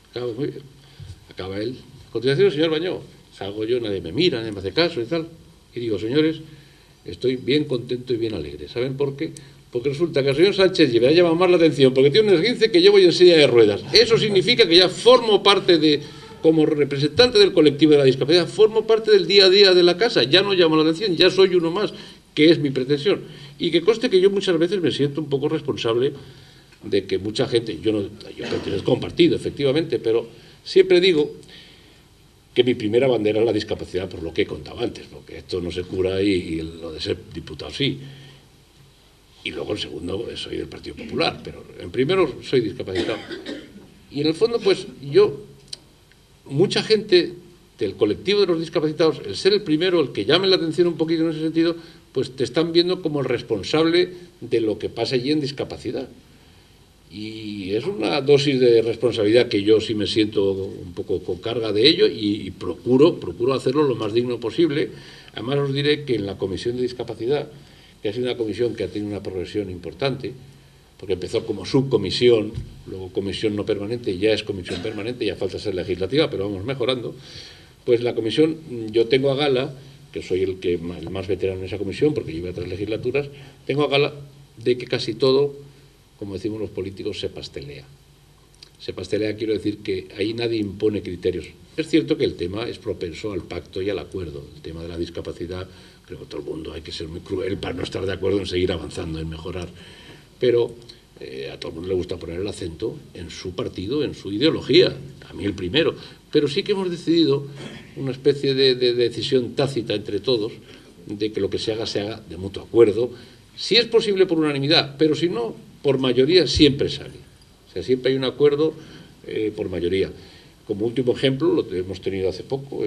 acaba él. A continuación el señor Bañó, salgo yo, nadie me mira, nadie me hace caso y tal, y digo, señores, estoy bien contento y bien alegre. ¿Saben por qué? Porque resulta que el señor Sánchez Llebre ha llamado más la atención porque tiene un esguince que yo voy en silla de ruedas. Eso significa que ya formo parte como representante del colectivo de la discapacidad, formo parte del día a día de la casa, ya no llamo la atención, ya soy uno más, que es mi pretensión. Y que conste que yo muchas veces me siento un poco responsable de que mucha gente, yo pertenezco a un partido, efectivamente, pero siempre digo que mi primera bandera es la discapacidad, por lo que he contado antes, porque esto no se cura y lo de ser diputado sí. Y luego en segundo soy del Partido Popular, pero en primero soy discapacitado. Y en el fondo, pues mucha gente del colectivo de los discapacitados, el ser el primero, el que llame la atención un poquito en ese sentido, pues te están viendo como el responsable de lo que pasa allí en discapacidad. Y es una dosis de responsabilidad que yo sí me siento un poco con carga de ello y procuro hacerlo lo más digno posible. Además os diré que en la Comisión de Discapacidad, que ha sido una comisión que ha tenido una progresión importante, porque empezó como subcomisión, luego comisión no permanente, y ya es comisión permanente, ya falta ser legislativa, pero vamos mejorando. Pues la comisión, yo tengo a gala, que soy el más veterano en esa comisión, porque llevo 3 legislaturas, tengo a gala de que casi todo, como decimos los políticos, se pastelea. Se pastelea, quiero decir que ahí nadie impone criterios. Es cierto que el tema es propenso al pacto y al acuerdo. El tema de la discapacidad, creo que todo el mundo hay que ser muy cruel para no estar de acuerdo en seguir avanzando, en mejorar. Pero a todo el mundo le gusta poner el acento en su partido, en su ideología, a mí el primero. Pero sí que hemos decidido una especie de decisión tácita entre todos, de que lo que se haga de mutuo acuerdo, si es posible por unanimidad, pero si no, por mayoría siempre sale. O sea, siempre hay un acuerdo por mayoría. Como último ejemplo, lo hemos tenido hace poco,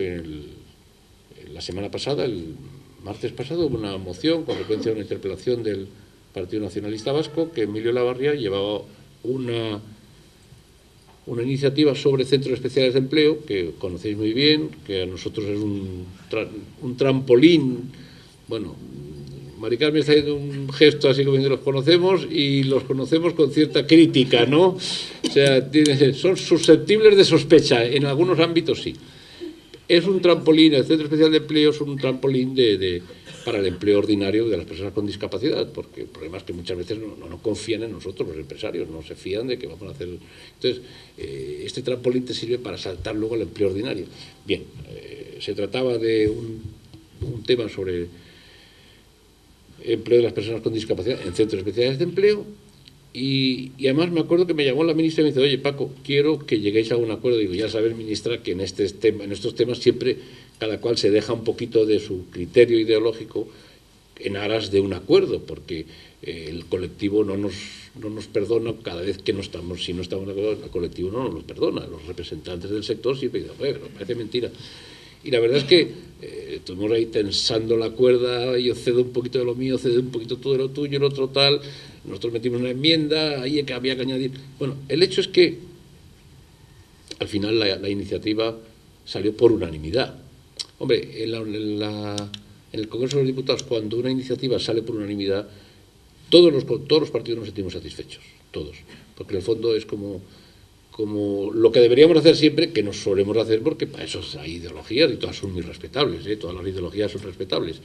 la semana pasada, el martes pasado, hubo una moción, consecuencia de una interpelación del Partido Nacionalista Vasco, que Emilio Lavarria llevaba una iniciativa sobre centros especiales de empleo, que conocéis muy bien, que a nosotros es un trampolín. Bueno, Mari Carmen está haciendo un gesto así como diciendo, los conocemos y los conocemos con cierta crítica, ¿no? O sea, son susceptibles de sospecha, en algunos ámbitos sí. Es un trampolín, el Centro Especial de Empleo es un trampolín para el empleo ordinario de las personas con discapacidad, porque el problema es que muchas veces no confían en nosotros, los empresarios, no se fían de que vamos a hacer. Entonces, este trampolín te sirve para saltar luego al empleo ordinario. Bien, se trataba de un tema sobre empleo de las personas con discapacidad en centros especiales de empleo. Y además me acuerdo que me llamó la ministra y me dice, oye Paco, quiero que lleguéis a un acuerdo. Digo, ya sabes, ministra, que en estos temas siempre cada cual se deja un poquito de su criterio ideológico en aras de un acuerdo, porque el colectivo no nos perdona cada vez que si no estamos de acuerdo, el colectivo no nos perdona. Los representantes del sector siempre dicen, oye, pero parece mentira. Y la verdad es que estuvimos ahí tensando la cuerda, yo cedo un poquito de lo mío, cedo un poquito tú de lo tuyo, el otro tal. Nosotros metimos una enmienda, ahí que había que añadir. Bueno, el hecho es que al final la iniciativa salió por unanimidad. Hombre, en el Congreso de los Diputados, cuando una iniciativa sale por unanimidad, todos los partidos nos sentimos satisfechos, todos. Porque en el fondo es como lo que deberíamos hacer siempre, que nos solemos hacer, porque para eso hay ideologías y todas son muy respetables, todas las ideologías son respetables.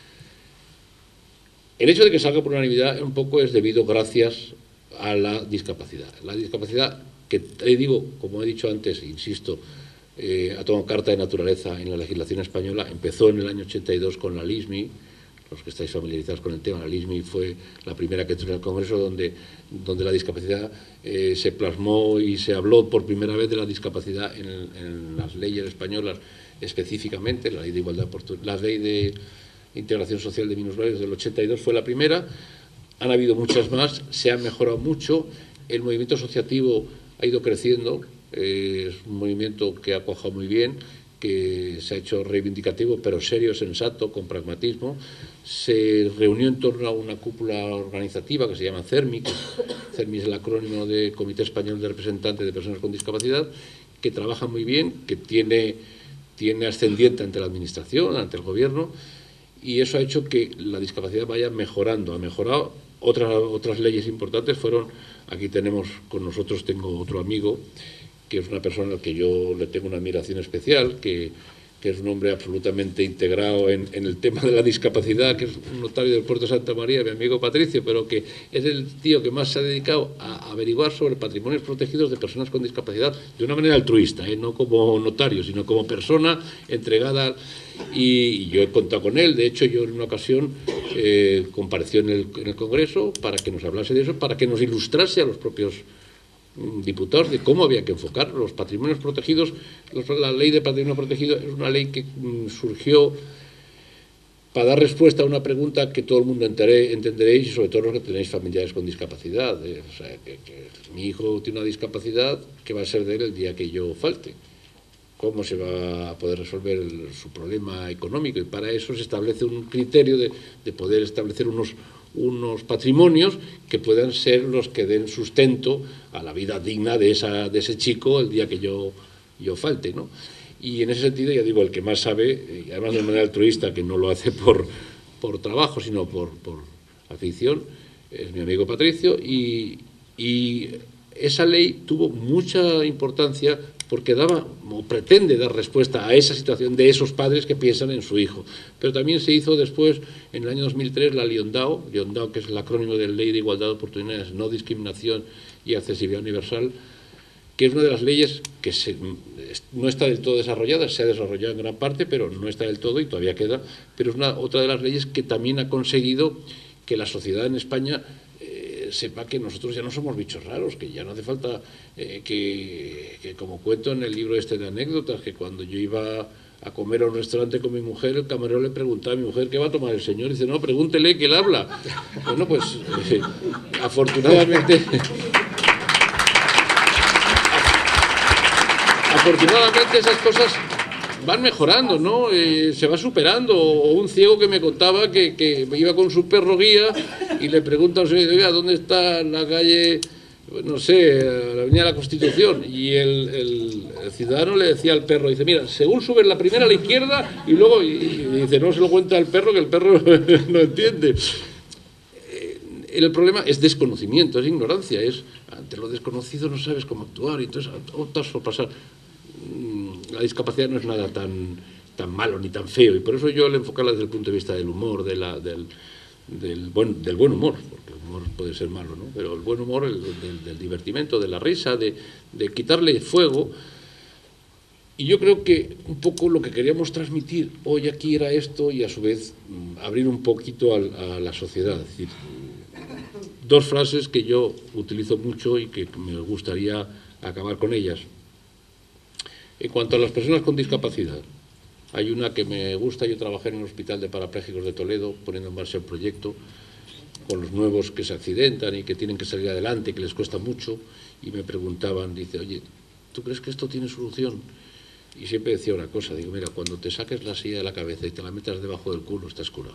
El hecho de que salga por unanimidad un poco es debido gracias a la discapacidad. La discapacidad, que te digo, como he dicho antes, insisto, ha tomado carta de naturaleza en la legislación española, empezó en el año 82 con la LISMI. Los que estáis familiarizados con el tema, la LISMI fue la primera que entró en el Congreso donde la discapacidad se plasmó y se habló por primera vez de la discapacidad en las leyes españolas específicamente, la ley de igualdad, la ley de integración social de minusválidos del 82 fue la primera. Han habido muchas más, se ha mejorado mucho, el movimiento asociativo ha ido creciendo, es un movimiento que ha cuajado muy bien, que se ha hecho reivindicativo, pero serio, sensato, con pragmatismo. Se reunió en torno a una cúpula organizativa que se llama CERMI, CERMI es el acrónimo de Comité Español de Representantes de Personas con Discapacidad, que trabaja muy bien, que tiene ascendiente ante la Administración, ante el Gobierno, y eso ha hecho que la discapacidad vaya mejorando. Ha mejorado. Otras leyes importantes fueron, aquí tenemos con nosotros, tengo otro amigo, que es una persona al que yo le tengo una admiración especial, que es un hombre absolutamente integrado en el tema de la discapacidad, que es un notario del Puerto de Santa María, mi amigo Patricio, pero que es el tío que más se ha dedicado a averiguar sobre patrimonios protegidos de personas con discapacidad de una manera altruista, no como notario, sino como persona entregada. Y yo he contado con él. De hecho, yo en una ocasión compareció en el Congreso para que nos hablase de eso, para que nos ilustrase a los propios diputados de cómo había que enfocar los patrimonios protegidos. La ley de patrimonio protegido es una ley que surgió para dar respuesta a una pregunta que todo el mundo entenderéis, y sobre todo los que tenéis familiares con discapacidad. O sea, que mi hijo tiene una discapacidad, ¿qué va a ser de él el día que yo falte? ¿Cómo se va a poder resolver su problema económico? Y para eso se establece un criterio de poder establecer unos patrimonios que puedan ser los que den sustento a la vida digna de ese chico el día que yo falte, ¿no? Y en ese sentido, ya digo, el que más sabe, y además de manera altruista, que no lo hace por trabajo, sino por afición, es mi amigo Patricio, y esa ley tuvo mucha importancia porque daba o pretende dar respuesta a esa situación de esos padres que piensan en su hijo. Pero también se hizo después, en el año 2003, la LIONDAO, que es el acrónimo de Ley de Igualdad de Oportunidades, No Discriminación y Accesibilidad Universal, que es una de las leyes que no está del todo desarrollada, se ha desarrollado en gran parte, pero no está del todo y todavía queda, pero es otra de las leyes que también ha conseguido que la sociedad en España sepa que nosotros ya no somos bichos raros, que ya no hace falta que como cuento en el libro este de anécdotas, que cuando yo iba a comer a un restaurante con mi mujer, el camarero le preguntaba a mi mujer, ¿qué va a tomar el señor? Y dice, no, pregúntele, que él habla. Bueno, pues afortunadamente esas cosas van mejorando, ¿no? Se va superando. O un ciego que me contaba que iba con su perro guía y le pregunta al señor, oiga, ¿dónde está la calle no sé, a la Avenida de la Constitución, y el ciudadano le decía al perro, dice, mira, según subes la primera a la izquierda, y luego, y dice, no se lo cuenta al perro, que el perro no entiende. El problema es desconocimiento, es ignorancia, es ante lo desconocido no sabes cómo actuar, y entonces optas por pasar. La discapacidad no es nada tan malo ni tan feo, y por eso yo le enfocarla desde el punto de vista del humor, del buen humor, porque el humor puede ser malo, ¿no? Pero el buen humor, del divertimento, de la risa, de quitarle fuego. Y yo creo que un poco lo que queríamos transmitir hoy aquí era esto, y a su vez abrir un poquito a la sociedad. Es decir, dos frases que yo utilizo mucho y que me gustaría acabar con ellas. En cuanto a las personas con discapacidad, hay una que me gusta. Yo trabajé en el Hospital de Parapléjicos de Toledo, poniendo en marcha el proyecto, con los nuevos que se accidentan y que tienen que salir adelante, que les cuesta mucho, y me preguntaban, dice, oye, ¿tú crees que esto tiene solución? Y siempre decía una cosa, digo, mira, cuando te saques la silla de la cabeza y te la metas debajo del culo, estás curado.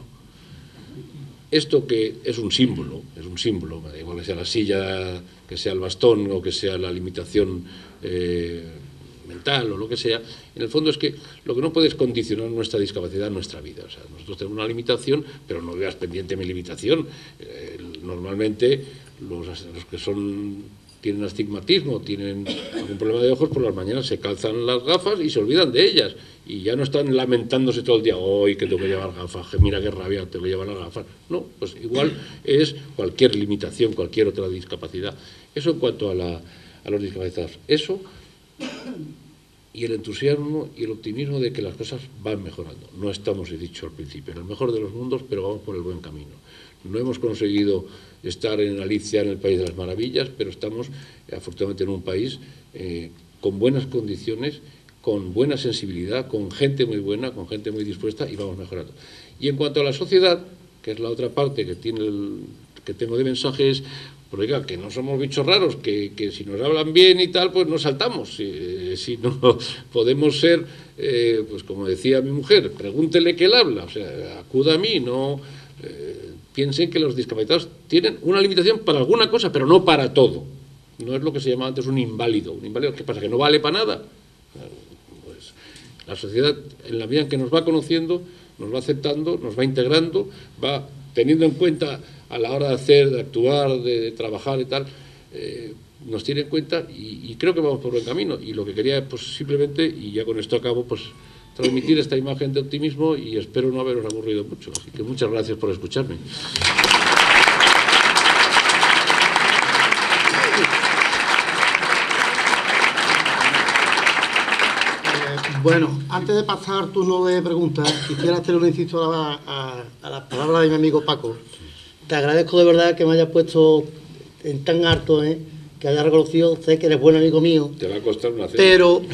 Esto que es un símbolo, da igual que sea la silla, que sea el bastón o que sea la limitación mental o lo que sea, en el fondo es que lo que no puede es condicionar nuestra discapacidad, nuestra vida. O sea, nosotros tenemos una limitación, pero no veas pendiente mi limitación. Normalmente los que tienen astigmatismo, tienen algún problema de ojos, por las mañanas se calzan las gafas y se olvidan de ellas, y ya no están lamentándose todo el día, hoy que tengo que llevar gafas, mira qué rabia, tengo que llevar las gafas. No, pues igual es cualquier limitación, cualquier otra discapacidad. Eso en cuanto a los discapacitados. Eso y el entusiasmo y el optimismo de que las cosas van mejorando. No estamos, he dicho al principio, en el mejor de los mundos, pero vamos por el buen camino. No hemos conseguido estar en Alicia, en el País de las Maravillas, pero estamos afortunadamente en un país con buenas condiciones, con buena sensibilidad, con gente muy buena, con gente muy dispuesta, y vamos mejorando. Y en cuanto a la sociedad, que es la otra parte que tengo de mensajes, pues oiga, que no somos bichos raros, que si nos hablan bien y tal, pues nos saltamos. Si no podemos ser, pues como decía mi mujer, pregúntele que él habla, o sea, acuda a mí, no piensen que los discapacitados tienen una limitación para alguna cosa, pero no para todo. No es lo que se llamaba antes un inválido. ¿Un inválido qué pasa? ¿Que no vale para nada? Pues la sociedad, en la medida en que nos va conociendo, nos va aceptando, nos va integrando, va teniendo en cuenta a la hora de hacer, de actuar, de trabajar y tal, nos tiene en cuenta, y creo que vamos por buen camino. Y lo que quería, pues simplemente, y ya con esto acabo, pues transmitir esta imagen de optimismo, y espero no haberos aburrido mucho. Así que muchas gracias por escucharme. Bueno, antes de pasar al turno de preguntas, quisiera hacer un inciso a las palabras de mi amigo Paco. Te agradezco de verdad que me hayas puesto en tan alto, que hayas reconocido, sé que eres buen amigo mío. Te va a costar una cena.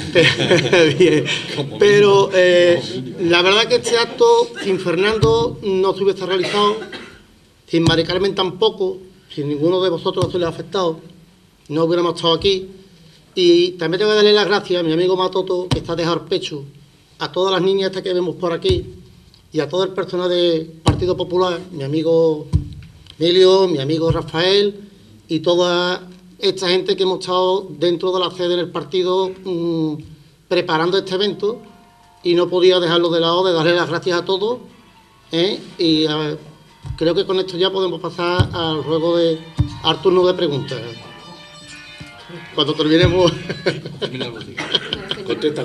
Pero la verdad que este acto, sin Fernando, no se hubiese realizado, sin Mari Carmen tampoco, sin ninguno de vosotros se le ha afectado, no hubiéramos estado aquí. Y también tengo que darle las gracias a mi amigo Matoto, que está dejado al pecho, a todas las niñas estas que vemos por aquí, y a todo el personal del Partido Popular, mi amigo Emilio, mi amigo Rafael, y toda esta gente que hemos estado dentro de la sede del partido preparando este evento, y no podía dejarlo de lado de darle las gracias a todos, y creo que con esto ya podemos pasar al turno de preguntas. Cuando terminemos. Contesta.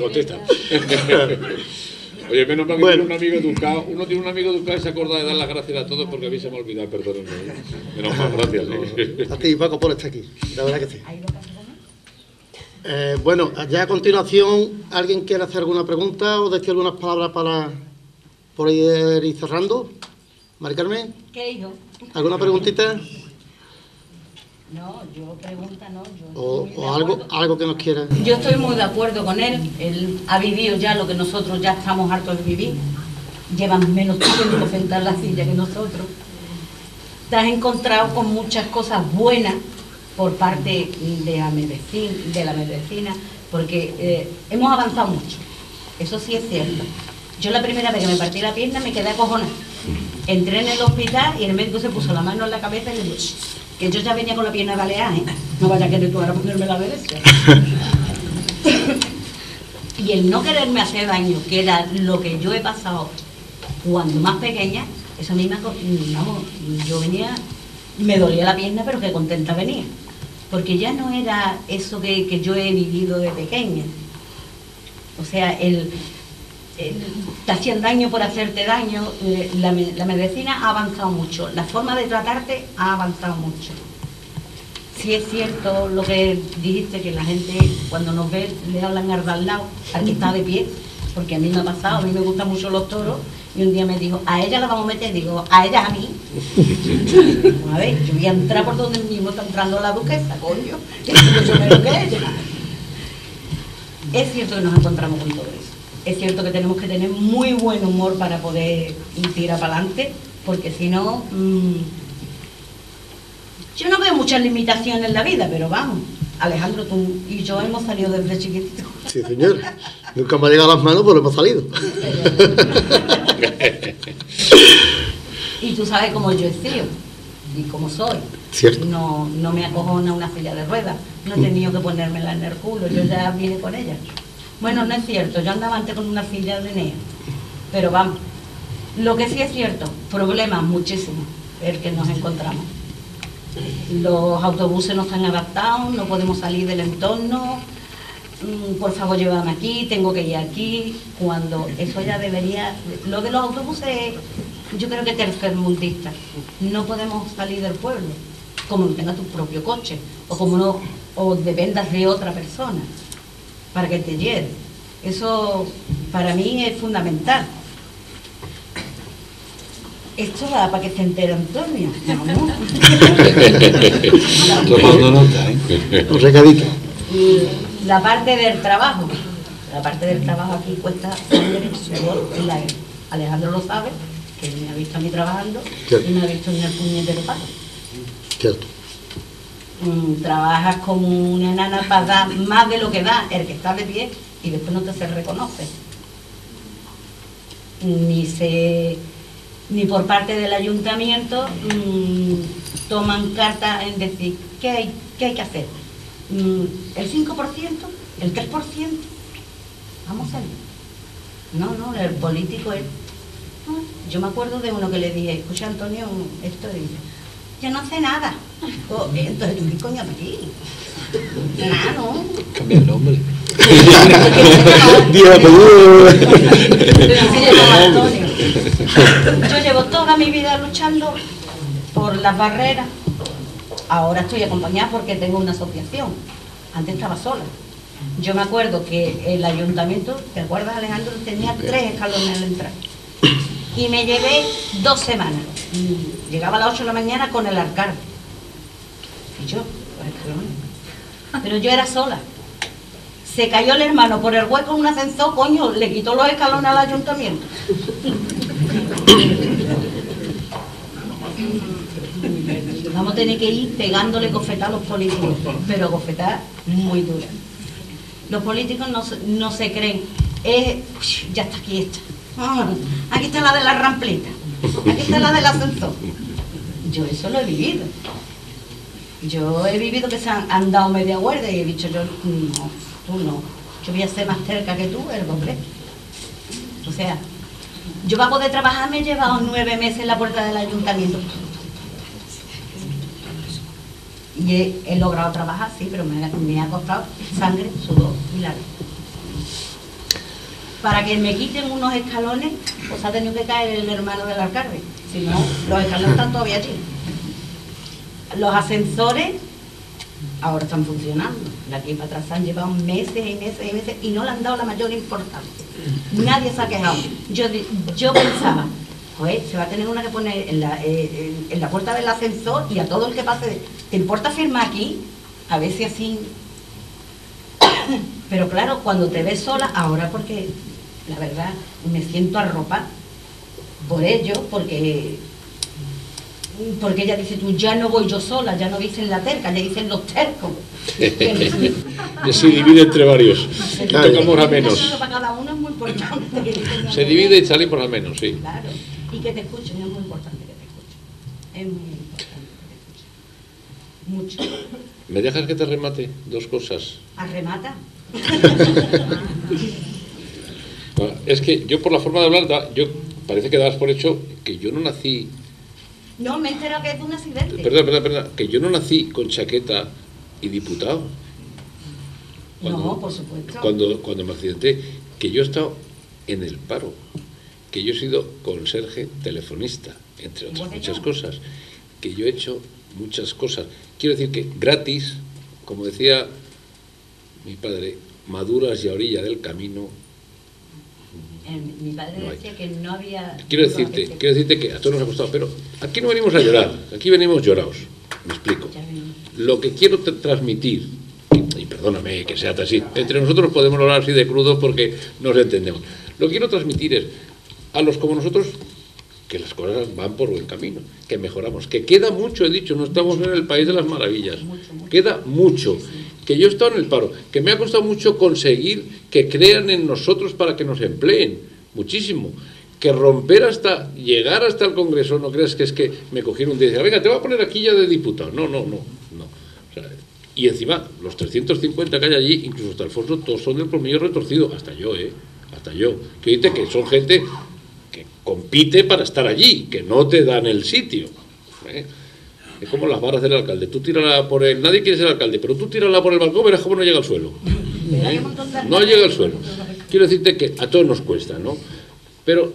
Oye, menos mal que tiene un amigo educado. Uno tiene un amigo educado y se acuerda de dar las gracias a todos, porque a mí se me ha olvidado, perdónenme. Menos mal, gracias. A ti, Paco, por estar aquí. La verdad que sí. Bueno, ya a continuación, ¿alguien quiere hacer alguna pregunta o decir algunas palabras por ir cerrando? Mari Carmen. ¿Qué hijo? ¿Alguna preguntita? No, yo pregunta no. O algo que nos quiera. Yo estoy muy de acuerdo con él. Él ha vivido ya lo que nosotros ya estamos hartos de vivir. Llevan menos tiempo sentar la silla que nosotros. Te has encontrado con muchas cosas buenas por parte de la medicina, porque hemos avanzado mucho. Eso sí es cierto. Yo la primera vez que me partí la pierna me quedé acojonada. Entré en el hospital y el médico se puso la mano en la cabeza y le dije, que yo ya venía con la pierna baleada, ¿eh? No vaya a querer tú ahora ponerme la derecha. Y el no quererme hacer daño, que era lo que yo he pasado cuando más pequeña, eso a mí vamos, yo venía, me dolía la pierna, pero que contenta venía. Porque ya no era eso que yo he vivido de pequeña. O sea, te hacían daño por hacerte daño. La medicina ha avanzado mucho, la forma de tratarte ha avanzado mucho. Sí es cierto lo que dijiste, que la gente cuando nos ve le hablan al lado, al que está de pie, porque a mí me ha pasado, a mí me gustan mucho los toros, y un día me dijo, a ella la vamos a meter, digo, a ella a mí. A ver, yo voy a entrar por donde mismo está entrando la duquesa, coño, que yo menos que ella. Es cierto que nos encontramos con todo eso. Es cierto que tenemos que tener muy buen humor para poder tirar para adelante, porque si no, yo no veo muchas limitaciones en la vida, pero vamos, Alejandro, tú y yo hemos salido desde chiquitito. Sí, señor. Nunca me ha llegado a las manos, pero hemos salido. Y tú sabes cómo yo he sido y cómo soy. Cierto. No me acojona una silla de ruedas, no he tenido que ponérmela en el culo, yo ya vine con ella. Bueno, no es cierto, yo andaba antes con una silla de NEA, pero vamos, lo que sí es cierto, problemas muchísimos, el que nos encontramos. Los autobuses no están adaptados, no podemos salir del entorno, por favor llévame aquí, tengo que ir aquí, cuando eso ya debería... Lo de los autobuses, yo creo que es tercermundista, no podemos salir del pueblo, como no tengas tu propio coche, o como no, o dependas de otra persona, para que te lleve. Eso para mí es fundamental. Esto da para que se entere Antonio. Tomando nota, ¿eh? Un recadito. La parte del trabajo. La parte del trabajo aquí cuesta sangre, sudor y lágrimas. Alejandro lo sabe, que me ha visto a mí trabajando y me ha visto en el puñetero palo. Cierto. Trabajas como una enana para dar más de lo que da el que está de pie y después no te se reconoce. Ni por parte del ayuntamiento toman carta en decir qué hay que hacer. El 5%, el 3%, vamos a salir. No, el político es... Yo me acuerdo de uno que le dije, escucha Antonio, esto, y dice, yo no sé nada. Entonces, ¿qué coño de aquí? Nada, no. Cambia el nombre. Yo llevo toda mi vida luchando por las barreras. Ahora estoy acompañada porque tengo una asociación. Antes estaba sola. Yo me acuerdo que el ayuntamiento, ¿te acuerdas, Alejandro? Tenía 3 escalones en la entrada. Y me llevé 2 semanas. Llegaba a las 8 de la mañana con el alcalde. Y yo, los escalones. Pero yo era sola. Se cayó el hermano por el hueco en un ascensor, coño, le quitó los escalones al ayuntamiento. Vamos a tener que ir pegándole gofetas a los políticos, pero gofetas muy duras. Los políticos no se creen, ya está aquí esta. Aquí está la de la ramplita, aquí está la del ascensor. Yo eso lo he vivido. Yo he vivido que se han dado media guardia y he dicho yo, no, tú no. Yo voy a ser más cerca que tú, el doble. O sea, yo para poder trabajar me he llevado 9 meses en la puerta del ayuntamiento. Y he logrado trabajar, sí, pero me ha costado sangre, sudor y lágrimas. Para que me quiten unos escalones, pues ha tenido que caer el hermano del alcalde. Si no, los escalones están todavía allí. Los ascensores ahora están funcionando. De aquí para atrás han llevado meses y meses y meses y no le han dado la mayor importancia. Nadie se ha quejado. Yo pensaba, pues se va a tener una que poner en la puerta del ascensor y a todo el que pase, ¿te importa firmar aquí? A ver si así... Pero claro, cuando te ves sola, ahora porque la verdad me siento arropada por ello, porque ella dice, tú ya no voy yo sola, ya no dicen la terca, ya dicen los tercos. Se divide entre varios. Claro. Tocamos a menos. Para cada uno es muy importante. Se divide y sale por a menos, sí. Claro, y que te escuchen, es muy importante que te escuchen. Es muy importante que te escuchen. mucho. ¿Me dejas que te remate dos cosas? Arremata. Bueno, es que yo por la forma de hablar, yo parece que dabas por hecho que yo no nací... No, me he enterado que es de un accidente. Perdón, que yo no nací con chaqueta y diputado. No, por supuesto. Cuando me accidenté, que yo he estado en el paro, que yo he sido conserje telefonista, entre otras muchas cosas, que yo he hecho muchas cosas. Quiero decir que gratis, como decía mi padre, maduras y a orilla del camino. Mi padre No hay. decía que no había... Quiero decirte que a todos nos ha costado, pero aquí no venimos a llorar, aquí venimos llorados. Me explico. Lo que quiero transmitir, y perdóname que sea así, entre nosotros podemos hablar así de crudos porque nos entendemos. Lo que quiero transmitir es a los como nosotros que las cosas van por buen camino, que mejoramos, que queda mucho, he dicho, no estamos en el país de las maravillas, queda mucho, que yo he estado en el paro, que me ha costado mucho conseguir que crean en nosotros para que nos empleen, muchísimo, que romper hasta, llegar hasta el Congreso, no creas que es que me cogieron un día y decía, venga, te voy a poner aquí ya de diputado, no. O sea, y encima, los 350 que hay allí, incluso hasta Alfonso, todos son del colmillo retorcido, hasta yo, que dice que son gente que compite para estar allí, que no te dan el sitio. Es como las barras del alcalde, tú tírala por el... Nadie quiere ser alcalde, pero tú tírala por el balcón, verás cómo no llega al suelo. No llega al suelo. Quiero decirte que a todos nos cuesta, ¿no? Pero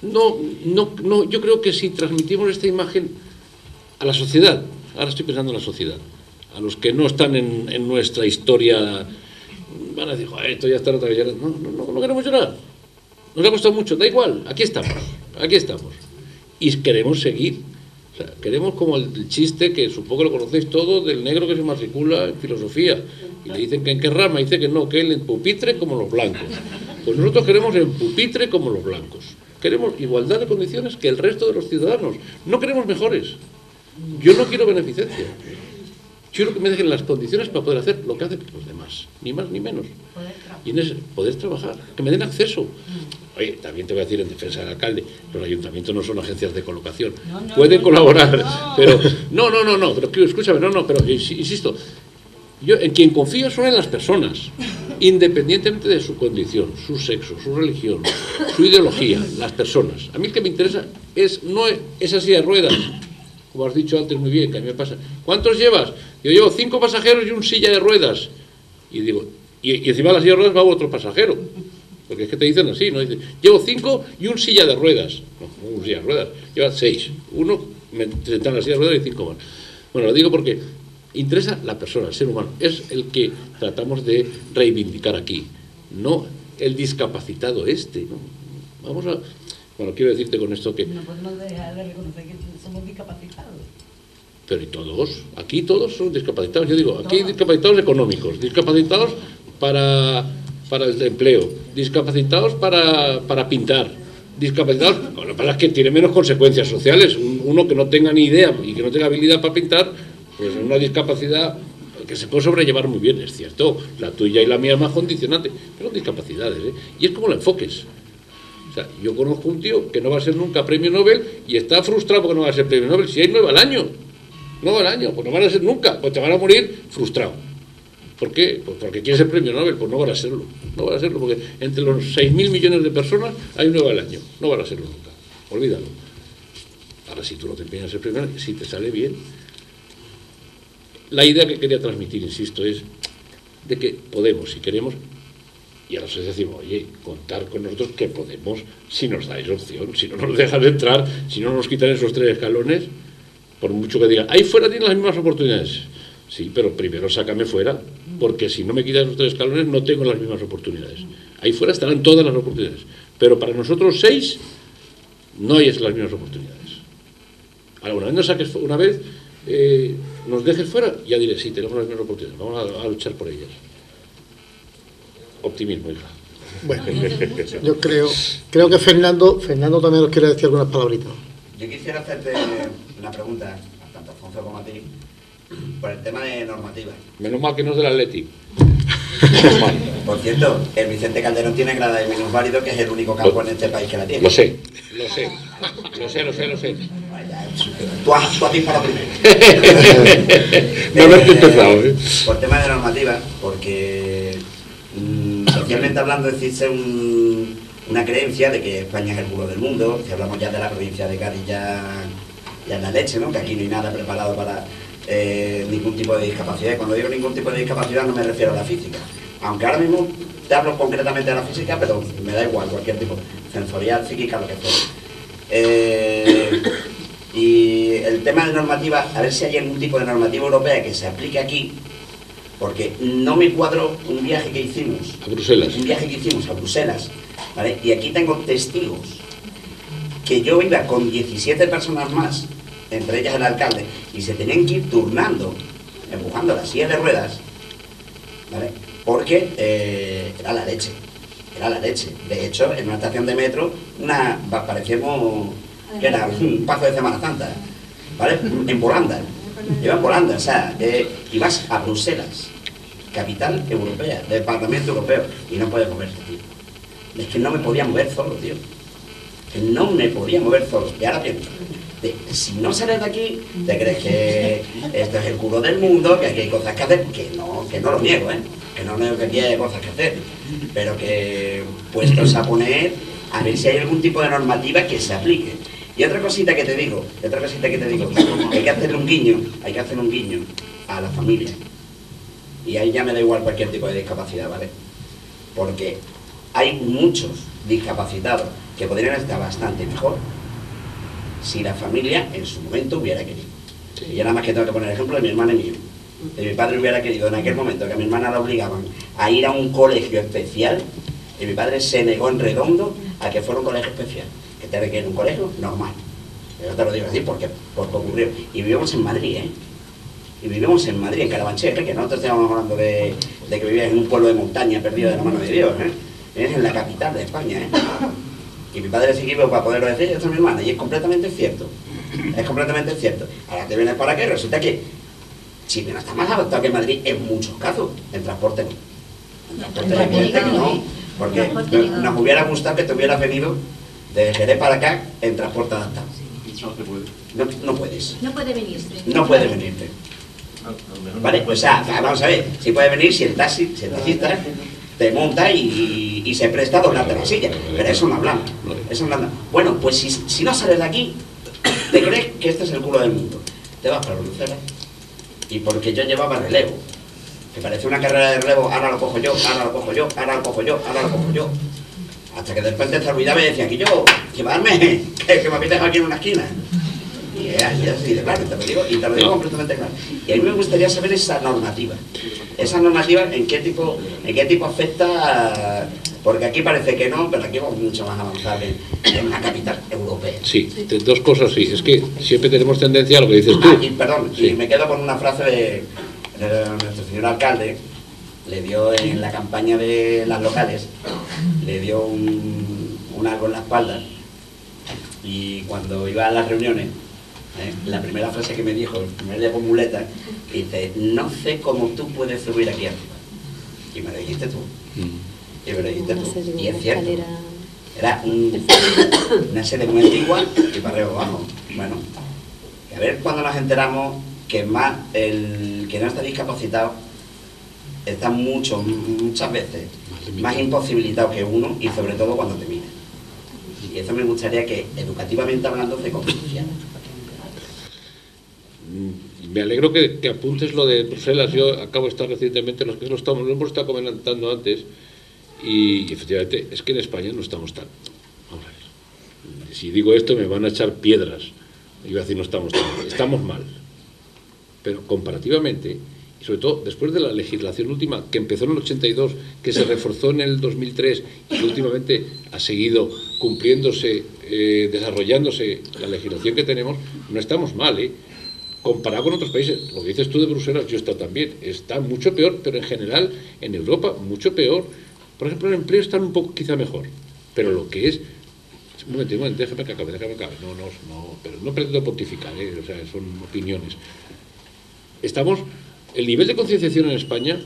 no, yo creo que si transmitimos esta imagen a la sociedad, ahora estoy pensando en la sociedad, a los que no están en nuestra historia, van a decir, joder, esto ya está otra vez llorando. No queremos llorar. Nos ha costado mucho, da igual, aquí estamos. Y queremos seguir. O sea, queremos como el chiste, que supongo que lo conocéis todos, del negro que se matricula en filosofía. Y le dicen que en qué rama, y dice que no, que él en pupitre como los blancos. Pues nosotros queremos en pupitre como los blancos. Queremos igualdad de condiciones que el resto de los ciudadanos. No queremos mejores. Yo no quiero beneficencia. Quiero que me dejen las condiciones para poder hacer lo que hacen los demás, ni más ni menos. Y en ese poder trabajar, que me den acceso. Oye, también te voy a decir en defensa del alcalde, los ayuntamientos no son agencias de colocación. Pueden colaborar, pero pero escúchame, pero insisto, yo en quien confío son en las personas, independientemente de su condición, su sexo, su religión, su ideología, las personas. A mí el que me interesa no es así de ruedas. Como has dicho antes muy bien, que a mí me pasa. ¿Cuántos llevas? Yo llevo 5 pasajeros y un silla de ruedas. Y digo, y encima de la silla de ruedas va otro pasajero. Porque es que te dicen así, ¿no? Dicen, llevo 5 y un silla de ruedas. No, un silla de ruedas. Lleva 6. Uno me senta en la silla de ruedas y 5 más. Bueno, lo digo porque interesa la persona, el ser humano. Es el que tratamos de reivindicar aquí. No el discapacitado ¿no? Vamos a... Bueno, quiero decirte con esto que... No podemos dejar de reconocer que somos discapacitados. Pero ¿y todos? Aquí todos son discapacitados. Yo digo, aquí hay discapacitados económicos, discapacitados para el empleo, discapacitados para pintar, discapacitados... Lo que pasa es que tiene menos consecuencias sociales. Uno que no tenga ni idea y que no tenga habilidad para pintar, pues es una discapacidad que se puede sobrellevar muy bien, es cierto. La tuya y la mía es más condicionante, pero son discapacidades, ¿eh? Y es como lo enfoques. O sea, yo conozco un tío que no va a ser nunca premio Nobel y está frustrado porque no va a ser premio Nobel. Si hay 9 al año, pues no van a ser nunca, pues te van a morir frustrado. ¿Por qué? Pues porque quieres ser premio Nobel, pues no van a serlo. No van a serlo porque entre los 6.000 millones de personas hay 9 al año. No van a serlo nunca. Olvídalo. Ahora, si tú no te empeñas a ser premio Nobel, si te sale bien. La idea que quería transmitir, insisto, es de que podemos, si queremos. Y a la sociedad decimos, oye, contar con nosotros que podemos, si nos dais opción, si no nos dejan entrar, si no nos quitan esos 3 escalones, por mucho que digan, ahí fuera tienen las mismas oportunidades. Sí, pero primero sácame fuera, porque si no me quitan esos 3 escalones no tengo las mismas oportunidades. Ahí fuera estarán todas las oportunidades, pero para nosotros 6 no hay las mismas oportunidades. Alguna vez nos saques una vez, nos dejes fuera, ya diré, sí, tenemos las mismas oportunidades, vamos a luchar por ellas. Optimismo, hija. Bueno, yo creo que Fernando también nos quiere decir algunas palabritas. Yo quisiera hacerte una pregunta, tanto a Alfonso como a ti, por el tema de normativa. Menos mal que no es del Atleti. Por cierto, el Vicente Calderón tiene grada de minusválido, que es el único campo en este país que la tiene. Lo sé. Vaya, tú has disparado primero. No haberte empezado, ¿eh? Por tema de normativa, porque socialmente hablando existe una creencia de que España es el culo del mundo. Si hablamos ya de la provincia de Cádiz, ya es la leche, ¿no? Que aquí no hay nada preparado para ningún tipo de discapacidad. Y cuando digo ningún tipo de discapacidad no me refiero a la física. Aunque ahora mismo te hablo concretamente de la física, pero me da igual, cualquier tipo, sensorial, psíquica, lo que fuera. Y el tema de normativa, a ver si hay algún tipo de normativa europea que se aplique aquí, porque no me cuadro un viaje que hicimos. A Bruselas. Un viaje que hicimos a Bruselas, ¿vale? Y aquí tengo testigos que yo iba con 17 personas más, entre ellas el alcalde, y se tenían que ir turnando, empujando las sillas de ruedas, ¿vale? Porque era la leche, era la leche. De hecho, en una estación de metro, parecíamos que era un paso de Semana Santa, ¿vale? En Holanda, iba en Holanda, o sea, ibas a Bruselas, capital europea, del Parlamento Europeo, y no puedes moverte, tío. Es que no me podía mover solo, tío. Que no me podía mover solo. Y ahora pienso, si no sales de aquí, te crees que esto es el culo del mundo, que aquí hay cosas que hacer, que no lo niego, que no niego que aquí hay cosas que hacer, pero que puestos a poner, a ver si hay algún tipo de normativa que se aplique. Y otra cosita que te digo, hay que hacerle un guiño a la familia. Y ahí ya me da igual cualquier tipo de discapacidad, ¿vale? Porque hay muchos discapacitados que podrían estar bastante mejor si la familia en su momento hubiera querido. Y yo nada más que tengo que poner el ejemplo de mi hermana y mío. Si mi padre hubiera querido en aquel momento que a mi hermana la obligaban a ir a un colegio especial, y mi padre se negó en redondo a que fuera un colegio especial, que tiene que ir a un colegio normal. Yo te lo digo así porque ocurrió. Y vivimos en Madrid, Y vivimos en Madrid, en Carabanchel, que nosotros estamos hablando de que vivías en un pueblo de montaña perdido de la mano de Dios, Es en la capital de España, Y mi padre se equivocó para poderlo decir, esto es mi hermana, y es completamente cierto. Es completamente cierto. Ahora te vienes para acá y resulta que Chile no está más adaptado que Madrid en muchos casos, en transporte no. En transporte es evidente que no, porque nos hubiera gustado que te hubieras venido de Jerez para acá en transporte adaptado. No puedes. No puede venirse. No puedes venirte. Vale, pues vamos a ver, si puede venir si el taxista te monta y se presta a doblarte la silla, pero eso no hablamos. Bueno, pues si no sales de aquí, te crees que este es el culo del mundo. Te vas para Bruselas. Y porque yo llevaba relevo, que parecía una carrera de relevo, ahora lo cojo yo, ahora lo cojo yo, ahora lo cojo yo, ahora lo cojo yo. Hasta que de repente se olvidaba y decía, que yo, llevarme, que me habéis dejado aquí en una esquina. Y es así de claro, te lo digo completamente claro. Y a mí me gustaría saber esa normativa. Esa normativa, ¿en qué tipo afecta? Porque aquí parece que no, pero aquí vamos mucho más avanzar en una capital europea. Sí, dos cosas sí. Es que siempre tenemos tendencia a lo que dices tú. Y me quedo con una frase de nuestro señor alcalde. Le dio en la campaña de las locales, le dio un algo en la espalda, y cuando iba a las reuniones, la primera frase que me dijo, el primer día con muleta, dice, no sé cómo tú puedes subir aquí arriba. Y me lo dijiste tú. Y es cierto. Era una serie muy antigua y para arriba abajo. Bueno, a ver cuando nos enteramos que más el que no está discapacitado está muchas veces más imposibilitado que uno, y sobre todo cuando te mira. Y eso me gustaría que, educativamente hablando, se construyera. Me alegro que apuntes lo de Bruselas. Yo acabo de estar recientemente, lo hemos estado comentando antes, y efectivamente es que en España no estamos tan... Vamos a ver, si digo esto me van a echar piedras. Yo voy a decir, no estamos tan mal, estamos mal. Pero comparativamente, y sobre todo después de la legislación última, que empezó en el 82, que se reforzó en el 2003 y que últimamente ha seguido cumpliéndose, desarrollándose la legislación que tenemos, no estamos mal, comparado con otros países. Lo que dices tú de Bruselas, yo he estado también, está mucho peor, pero en general en Europa mucho peor. Por ejemplo, el empleo está un poco quizá mejor, pero lo que es... Un momento, déjame que acabe. No, pero no pretendo pontificar, o sea, son opiniones. El nivel de concienciación en España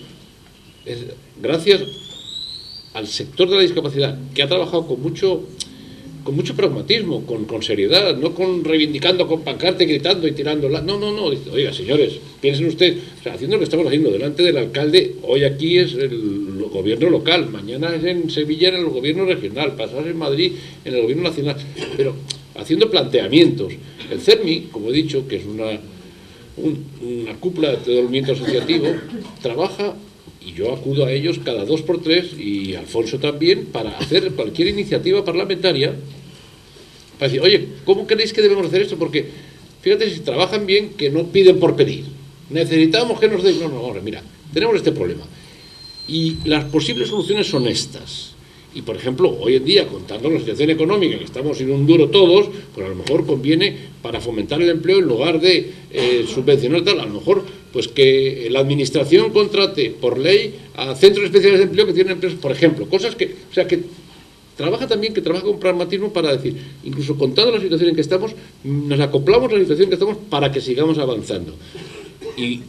es gracias al sector de la discapacidad, que ha trabajado con mucho con mucho pragmatismo, con seriedad, no con reivindicando, con pancarte, gritando y tirándola. No. Dice, oiga, señores, piensen ustedes, o sea, haciendo lo que estamos haciendo delante del alcalde. Hoy aquí es el gobierno local, mañana es en Sevilla en el gobierno regional, pasado en Madrid en el gobierno nacional, pero haciendo planteamientos. El CERMI, como he dicho, que es una cúpula de todo el movimiento asociativo, trabaja, y yo acudo a ellos cada 2 por 3, y Alfonso también, para hacer cualquier iniciativa parlamentaria, para decir, oye, ¿cómo creéis que debemos hacer esto? Porque, fíjate, si trabajan bien, que no piden por pedir. Necesitamos que nos den... No, ahora, mira, tenemos este problema. Y las posibles soluciones son estas. Y, por ejemplo, hoy en día, contando la situación económica, que estamos en un duro todos, pues a lo mejor conviene, para fomentar el empleo, en lugar de subvencionar tal, a lo mejor, pues que la administración contrate por ley a centros especiales de empleo que tienen empresas, por ejemplo, cosas que, o sea, que trabaja con pragmatismo para decir, incluso contando la situación en que estamos, nos acoplamos a la situación en que estamos para que sigamos avanzando. Y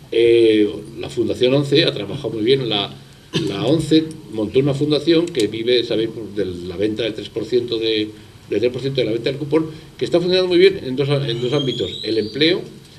la Fundación ONCE ha trabajado muy bien. La ONCE montó una fundación que vive, sabéis, de la venta del 3% del 3% de la venta del cupón, que está funcionando muy bien en dos ámbitos: el empleo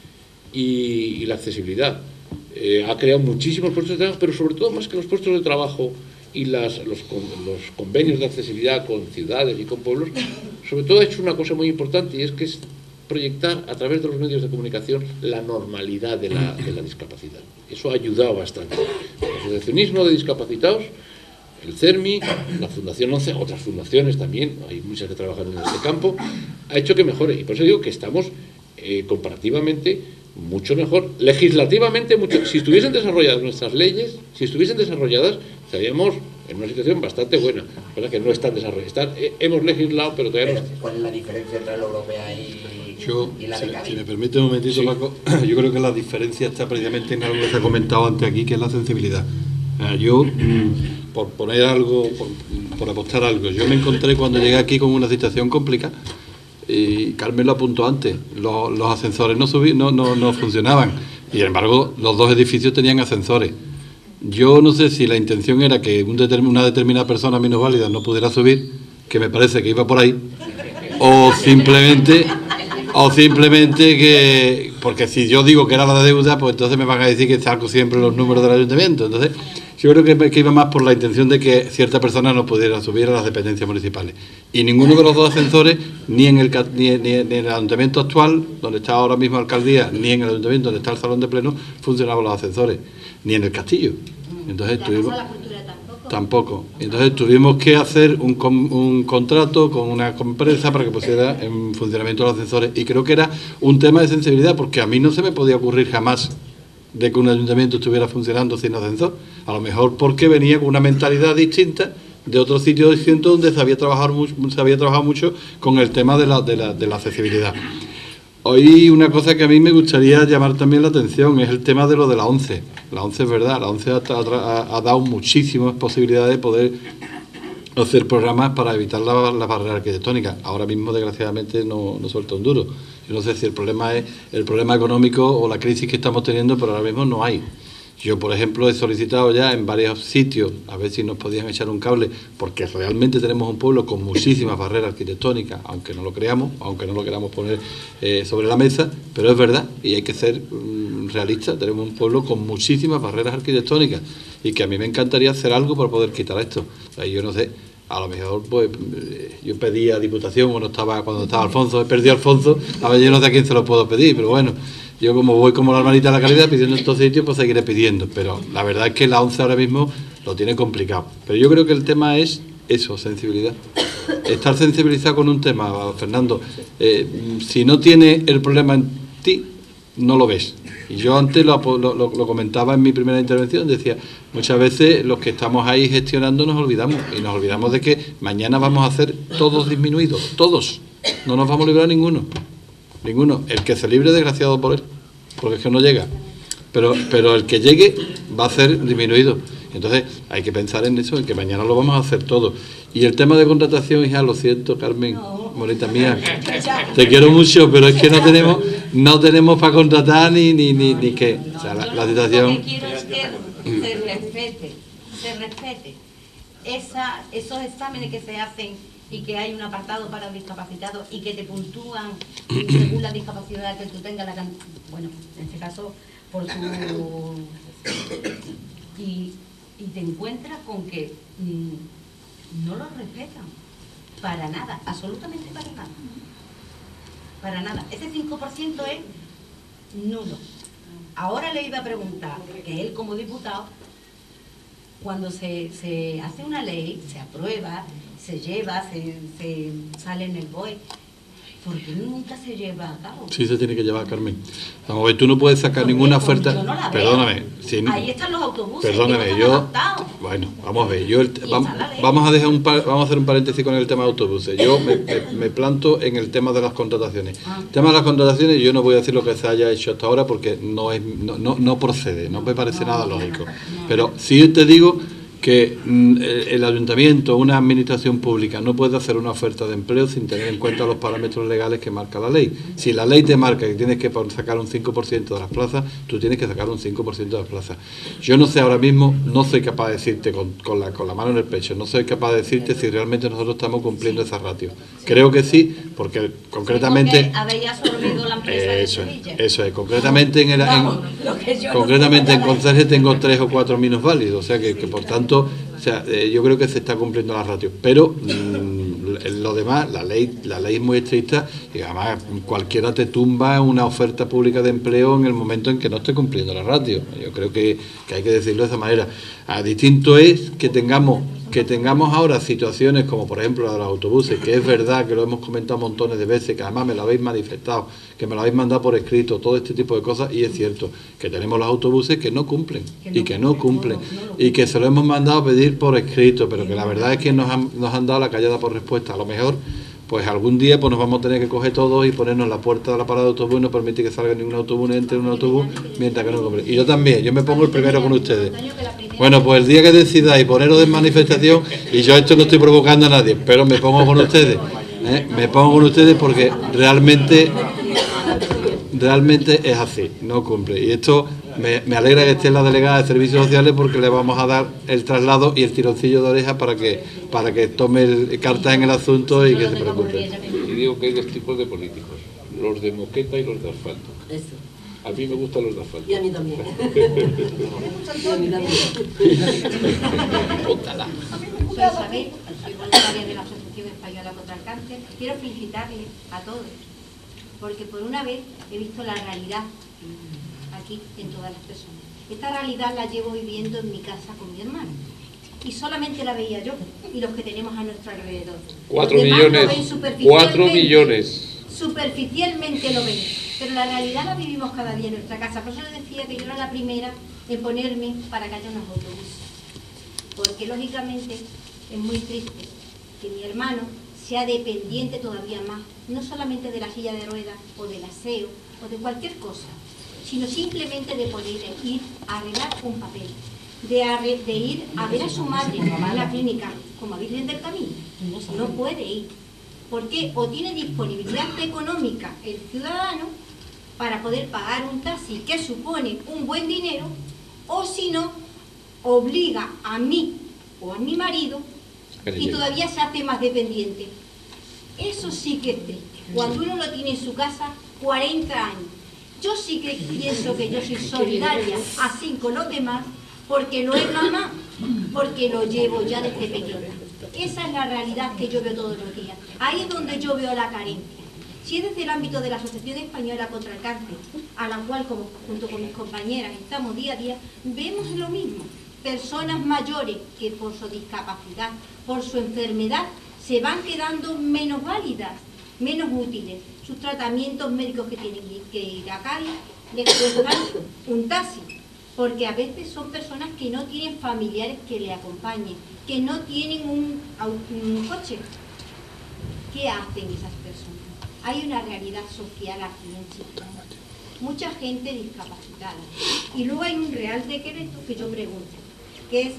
y la accesibilidad. Ha creado muchísimos puestos de trabajo, pero sobre todo, más que los puestos de trabajo y los convenios de accesibilidad con ciudades y con pueblos, sobre todo ha hecho una cosa muy importante, y es que es proyectar a través de los medios de comunicación la normalidad de la discapacidad. Eso ha ayudado bastante. El asociacionismo de discapacitados, el CERMI, la Fundación ONCE, otras fundaciones también, hay muchas que trabajan en este campo, ha hecho que mejore. Y por eso digo que estamos comparativamente mucho mejor, legislativamente mucho. Si estuviesen desarrolladas nuestras leyes, estaríamos en una situación bastante buena, cosa que no están desarrolladas. Hemos legislado, pero todavía no. ¿Cuál es la diferencia entre la europea y la de Cádiz? Si me permite un momentito, sí. Paco, yo creo que la diferencia está precisamente en algo que se ha comentado antes aquí, que es la sensibilidad. Yo, por poner algo, por apostar algo, yo me encontré cuando llegué aquí con una situación complicada, y Carmen lo apuntó antes, los ascensores no funcionaban, y sin embargo los 2 edificios tenían ascensores. Yo no sé si la intención era que una determinada persona minusválida no pudiera subir, que me parece que iba por ahí, o simplemente que, porque si yo digo que era la deuda, pues entonces me van a decir que saco siempre los números del ayuntamiento. Entonces yo creo que iba más por la intención de que cierta persona no pudiera subir a las dependencias municipales. Y ninguno de los 2 ascensores, ni en el ayuntamiento actual, donde está ahora mismo la alcaldía, ni en el ayuntamiento donde está el salón de pleno, funcionaban los ascensores, ni en el castillo. Entonces tampoco. Entonces tuvimos que hacer un contrato con una empresa para que pusiera en funcionamiento los ascensores, y creo que era un tema de sensibilidad, porque a mí no se me podía ocurrir jamás de que un ayuntamiento estuviera funcionando sin ascensor, a lo mejor porque venía con una mentalidad distinta de otros sitios distintos donde se había trabajado mucho con el tema de la accesibilidad. Hoy una cosa que a mí me gustaría llamar también la atención es el tema de lo de la ONCE. La ONCE es verdad, la ONCE ha dado muchísimas posibilidades de poder hacer programas para evitar las barreras arquitectónicas. Ahora mismo, desgraciadamente, no suelta un duro. Yo no sé si el problema es el problema económico o la crisis que estamos teniendo, pero ahora mismo no hay. Yo, por ejemplo, he solicitado ya en varios sitios a ver si nos podían echar un cable, porque realmente tenemos un pueblo con muchísimas barreras arquitectónicas, aunque no lo creamos, aunque no lo queramos poner sobre la mesa, pero es verdad, y hay que ser realistas. Tenemos un pueblo con muchísimas barreras arquitectónicas, y que a mí me encantaría hacer algo para poder quitar esto. O sea, yo no sé, a lo mejor pues yo pedí a Diputación cuando estaba Alfonso, he perdido a Alfonso, a ver, yo no sé a quién se lo puedo pedir, pero bueno, yo como voy como la hermanita de la caridad pidiendo en estos sitios, pues seguiré pidiendo, pero la verdad es que la ONCE ahora mismo lo tiene complicado. Pero yo creo que el tema es eso, sensibilidad. Estar sensibilizado con un tema, Fernando, si no tiene el problema en ti, no lo ves. Y yo antes lo comentaba en mi primera intervención, decía, muchas veces los que estamos ahí gestionando nos olvidamos, y nos olvidamos de que mañana vamos a hacer todos disminuidos, todos, no nos vamos a librar ninguno. El que se libre, desgraciado por él, porque es que no llega, pero el que llegue va a ser disminuido. Entonces hay que pensar en eso, en que mañana lo vamos a hacer todo. Y el tema de contratación, hija, lo siento, Carmen, bonita mía, te quiero mucho, pero es que no tenemos para contratar ni qué. O sea, la situación... Lo que quiero es que se respete esos exámenes que se hacen y que hay un apartado para discapacitados y que te puntúan según la discapacidad que tú tengas, bueno, en este caso, por tu... Y te encuentras con que no lo respetan para nada, absolutamente para nada. Para nada. Ese 5% es nulo. Ahora le iba a preguntar, que él como diputado, cuando se hace una ley, se aprueba, se lleva, se sale en el BOE, ¿por qué nunca se lleva a cabo? Sí, se tiene que llevar, Carmen. Vamos a ver, tú no puedes sacar ninguna oferta. Yo no la veo. Perdóname. Ahí están los autobuses. Perdóname, que no yo. están adaptados. Bueno, vamos a ver. Vamos a hacer un paréntesis con el tema de autobuses. Yo me planto en el tema de las contrataciones. El tema de las contrataciones, yo no voy a decir lo que se haya hecho hasta ahora porque no procede, no me parece nada lógico. Pero sí te digo que el ayuntamiento, una administración pública, no puede hacer una oferta de empleo sin tener en cuenta los parámetros legales que marca la ley. Si la ley te marca que tienes que sacar un 5% de las plazas, tú tienes que sacar un 5% de las plazas. Yo no sé ahora mismo, no soy capaz de decirte con la mano en el pecho, no soy capaz de decirte si realmente nosotros estamos cumpliendo esa ratio. Creo que sí, porque concretamente... habéis absorbido la empresa de Sevilla. Eso es, concretamente en Conserje tengo 3 o 4 minusválidos, o sea que por tanto, yo creo que se está cumpliendo la ratio, pero lo demás, la ley es muy estricta y además cualquiera te tumba una oferta pública de empleo en el momento en que no esté cumpliendo la ratio. Yo creo que hay que decirlo de esa manera. Distinto es que tengamos ahora situaciones como por ejemplo la de los autobuses, que es verdad que lo hemos comentado montones de veces, que además me lo habéis manifestado, que me lo habéis mandado por escrito, todo este tipo de cosas, y es cierto que tenemos los autobuses que no cumplen y que se lo hemos mandado a pedir por escrito, pero que la verdad es que nos han dado la callada por respuesta. A lo mejor pues algún día pues nos vamos a tener que coger todos y ponernos en la puerta de la parada de autobús y no permitir que salga ningún autobús ni entre un autobús mientras que no compre. Y yo también, yo me pongo el primero con ustedes. Bueno, pues el día que decidáis poneros de manifestación, y yo esto no estoy provocando a nadie, pero me pongo con ustedes, porque realmente es así, no cumple. Y esto me alegra que esté la delegada de Servicios Sociales porque le vamos a dar el traslado y el tironcillo de oreja para que tome cartas en el asunto y que se preocupe. Y digo que hay dos tipos de políticos, los de moqueta y los de asfalto. A mí me gustan los de asfalto. Y a mí también. Póntala. Soy Isabel, soy voluntaria de la Asociación Española contra el Cáncer. Quiero felicitarles a todos, porque por una vez he visto la realidad aquí en todas las personas. Esta realidad la llevo viviendo en mi casa con mi hermano. Y solamente la veía yo y los que tenemos a nuestro alrededor. 4 millones. 4 millones. Superficialmente lo ven, pero la realidad la vivimos cada día en nuestra casa. Por eso les decía que yo era la primera en ponerme para que haya unos autobuses. Porque lógicamente es muy triste que mi hermano sea dependiente todavía más, no solamente de la silla de ruedas o del aseo o de cualquier cosa, sino simplemente de poder ir a arreglar un papel, de ir a ver a su madre a la clínica como a Virgen del Camino. No puede ir, porque o tiene disponibilidad económica el ciudadano para poder pagar un taxi que supone un buen dinero, o si no, obliga a mí o a mi marido y todavía se hace más dependiente. Eso sí que es triste, cuando uno lo tiene en su casa 40 años. Yo sí que pienso que yo soy solidaria así con los demás, porque lo es mamá, porque lo llevo ya desde pequeña. Esa es la realidad que yo veo todos los días. Ahí es donde yo veo la carencia. Si es desde el ámbito de la Asociación Española contra el Cáncer, a la cual junto con mis compañeras estamos día a día, vemos lo mismo. Personas mayores que por su discapacidad, por su enfermedad, se van quedando menos válidas, menos útiles. Sus tratamientos médicos que tienen que ir a Cádiz les cuestan un taxi, porque a veces son personas que no tienen familiares que le acompañen, que no tienen un coche. ¿Qué hacen esas personas? Hay una realidad social aquí en Chile, mucha gente discapacitada, y luego hay un real decreto que yo pregunto, que es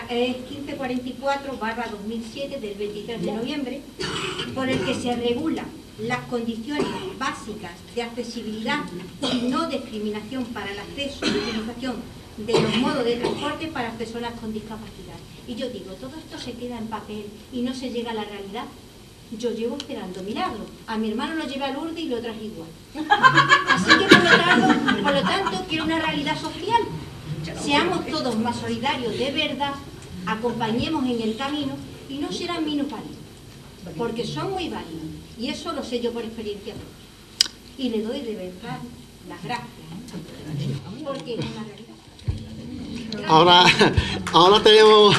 1544/2007 del 23 de noviembre, por el que se regulan las condiciones básicas de accesibilidad y no discriminación para el acceso y utilización de los modos de transporte para personas con discapacidad. Y yo digo, todo esto se queda en papel y no se llega a la realidad. Yo llevo esperando milagros. A mi hermano lo llevé a Lourdes y lo traje igual. Así que por lo tanto quiero una realidad social. Seamos todos más solidarios de verdad, acompañemos en el camino y no serán minusválidos, porque son muy válidos. Y eso lo sé yo por experiencia propia. Y le doy de verdad las gracias, porque es una realidad. Ahora tenemos...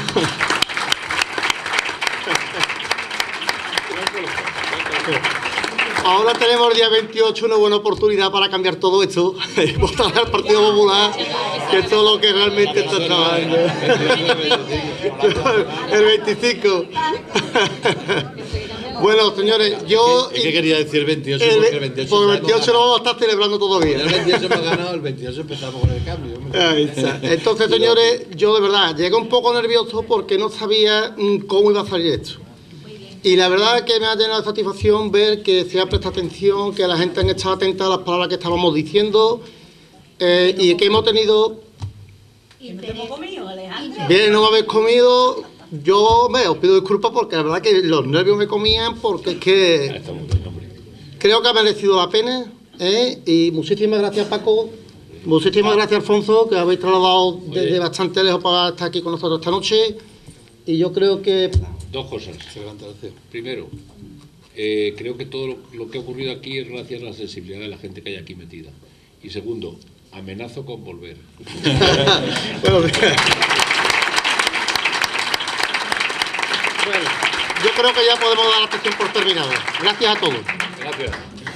Ahora tenemos el día 28 una buena oportunidad para cambiar todo esto, votar al Partido Popular, que es todo lo que realmente está trabajando. El 25. Bueno, señores, yo... ¿Qué quería decir 28? Porque el 28, por el 28 lo vamos a estar celebrando todavía. El 28 hemos ganado, el 28 empezamos con el cambio. Ahí está. Entonces, señores, yo de verdad llegué un poco nervioso porque no sabía cómo iba a salir esto. Y la verdad es que me ha llenado de satisfacción ver que se ha prestado atención, que la gente ha estado atenta a las palabras que estábamos diciendo y que hemos tenido... Bien, no me habéis comido. Yo os pido disculpas porque la verdad que los nervios me comían, porque es que creo que ha merecido la pena. Y muchísimas gracias, Paco. Muchísimas gracias, Alfonso, que habéis trasladado desde bastante lejos para estar aquí con nosotros esta noche. Y yo creo que... Dos cosas. Primero, creo que todo lo que ha ocurrido aquí es gracias a la sensibilidad de la gente que hay aquí metida. Y segundo, amenazo con volver. Bueno, yo creo que ya podemos dar la sesión por terminada. Gracias a todos. Gracias.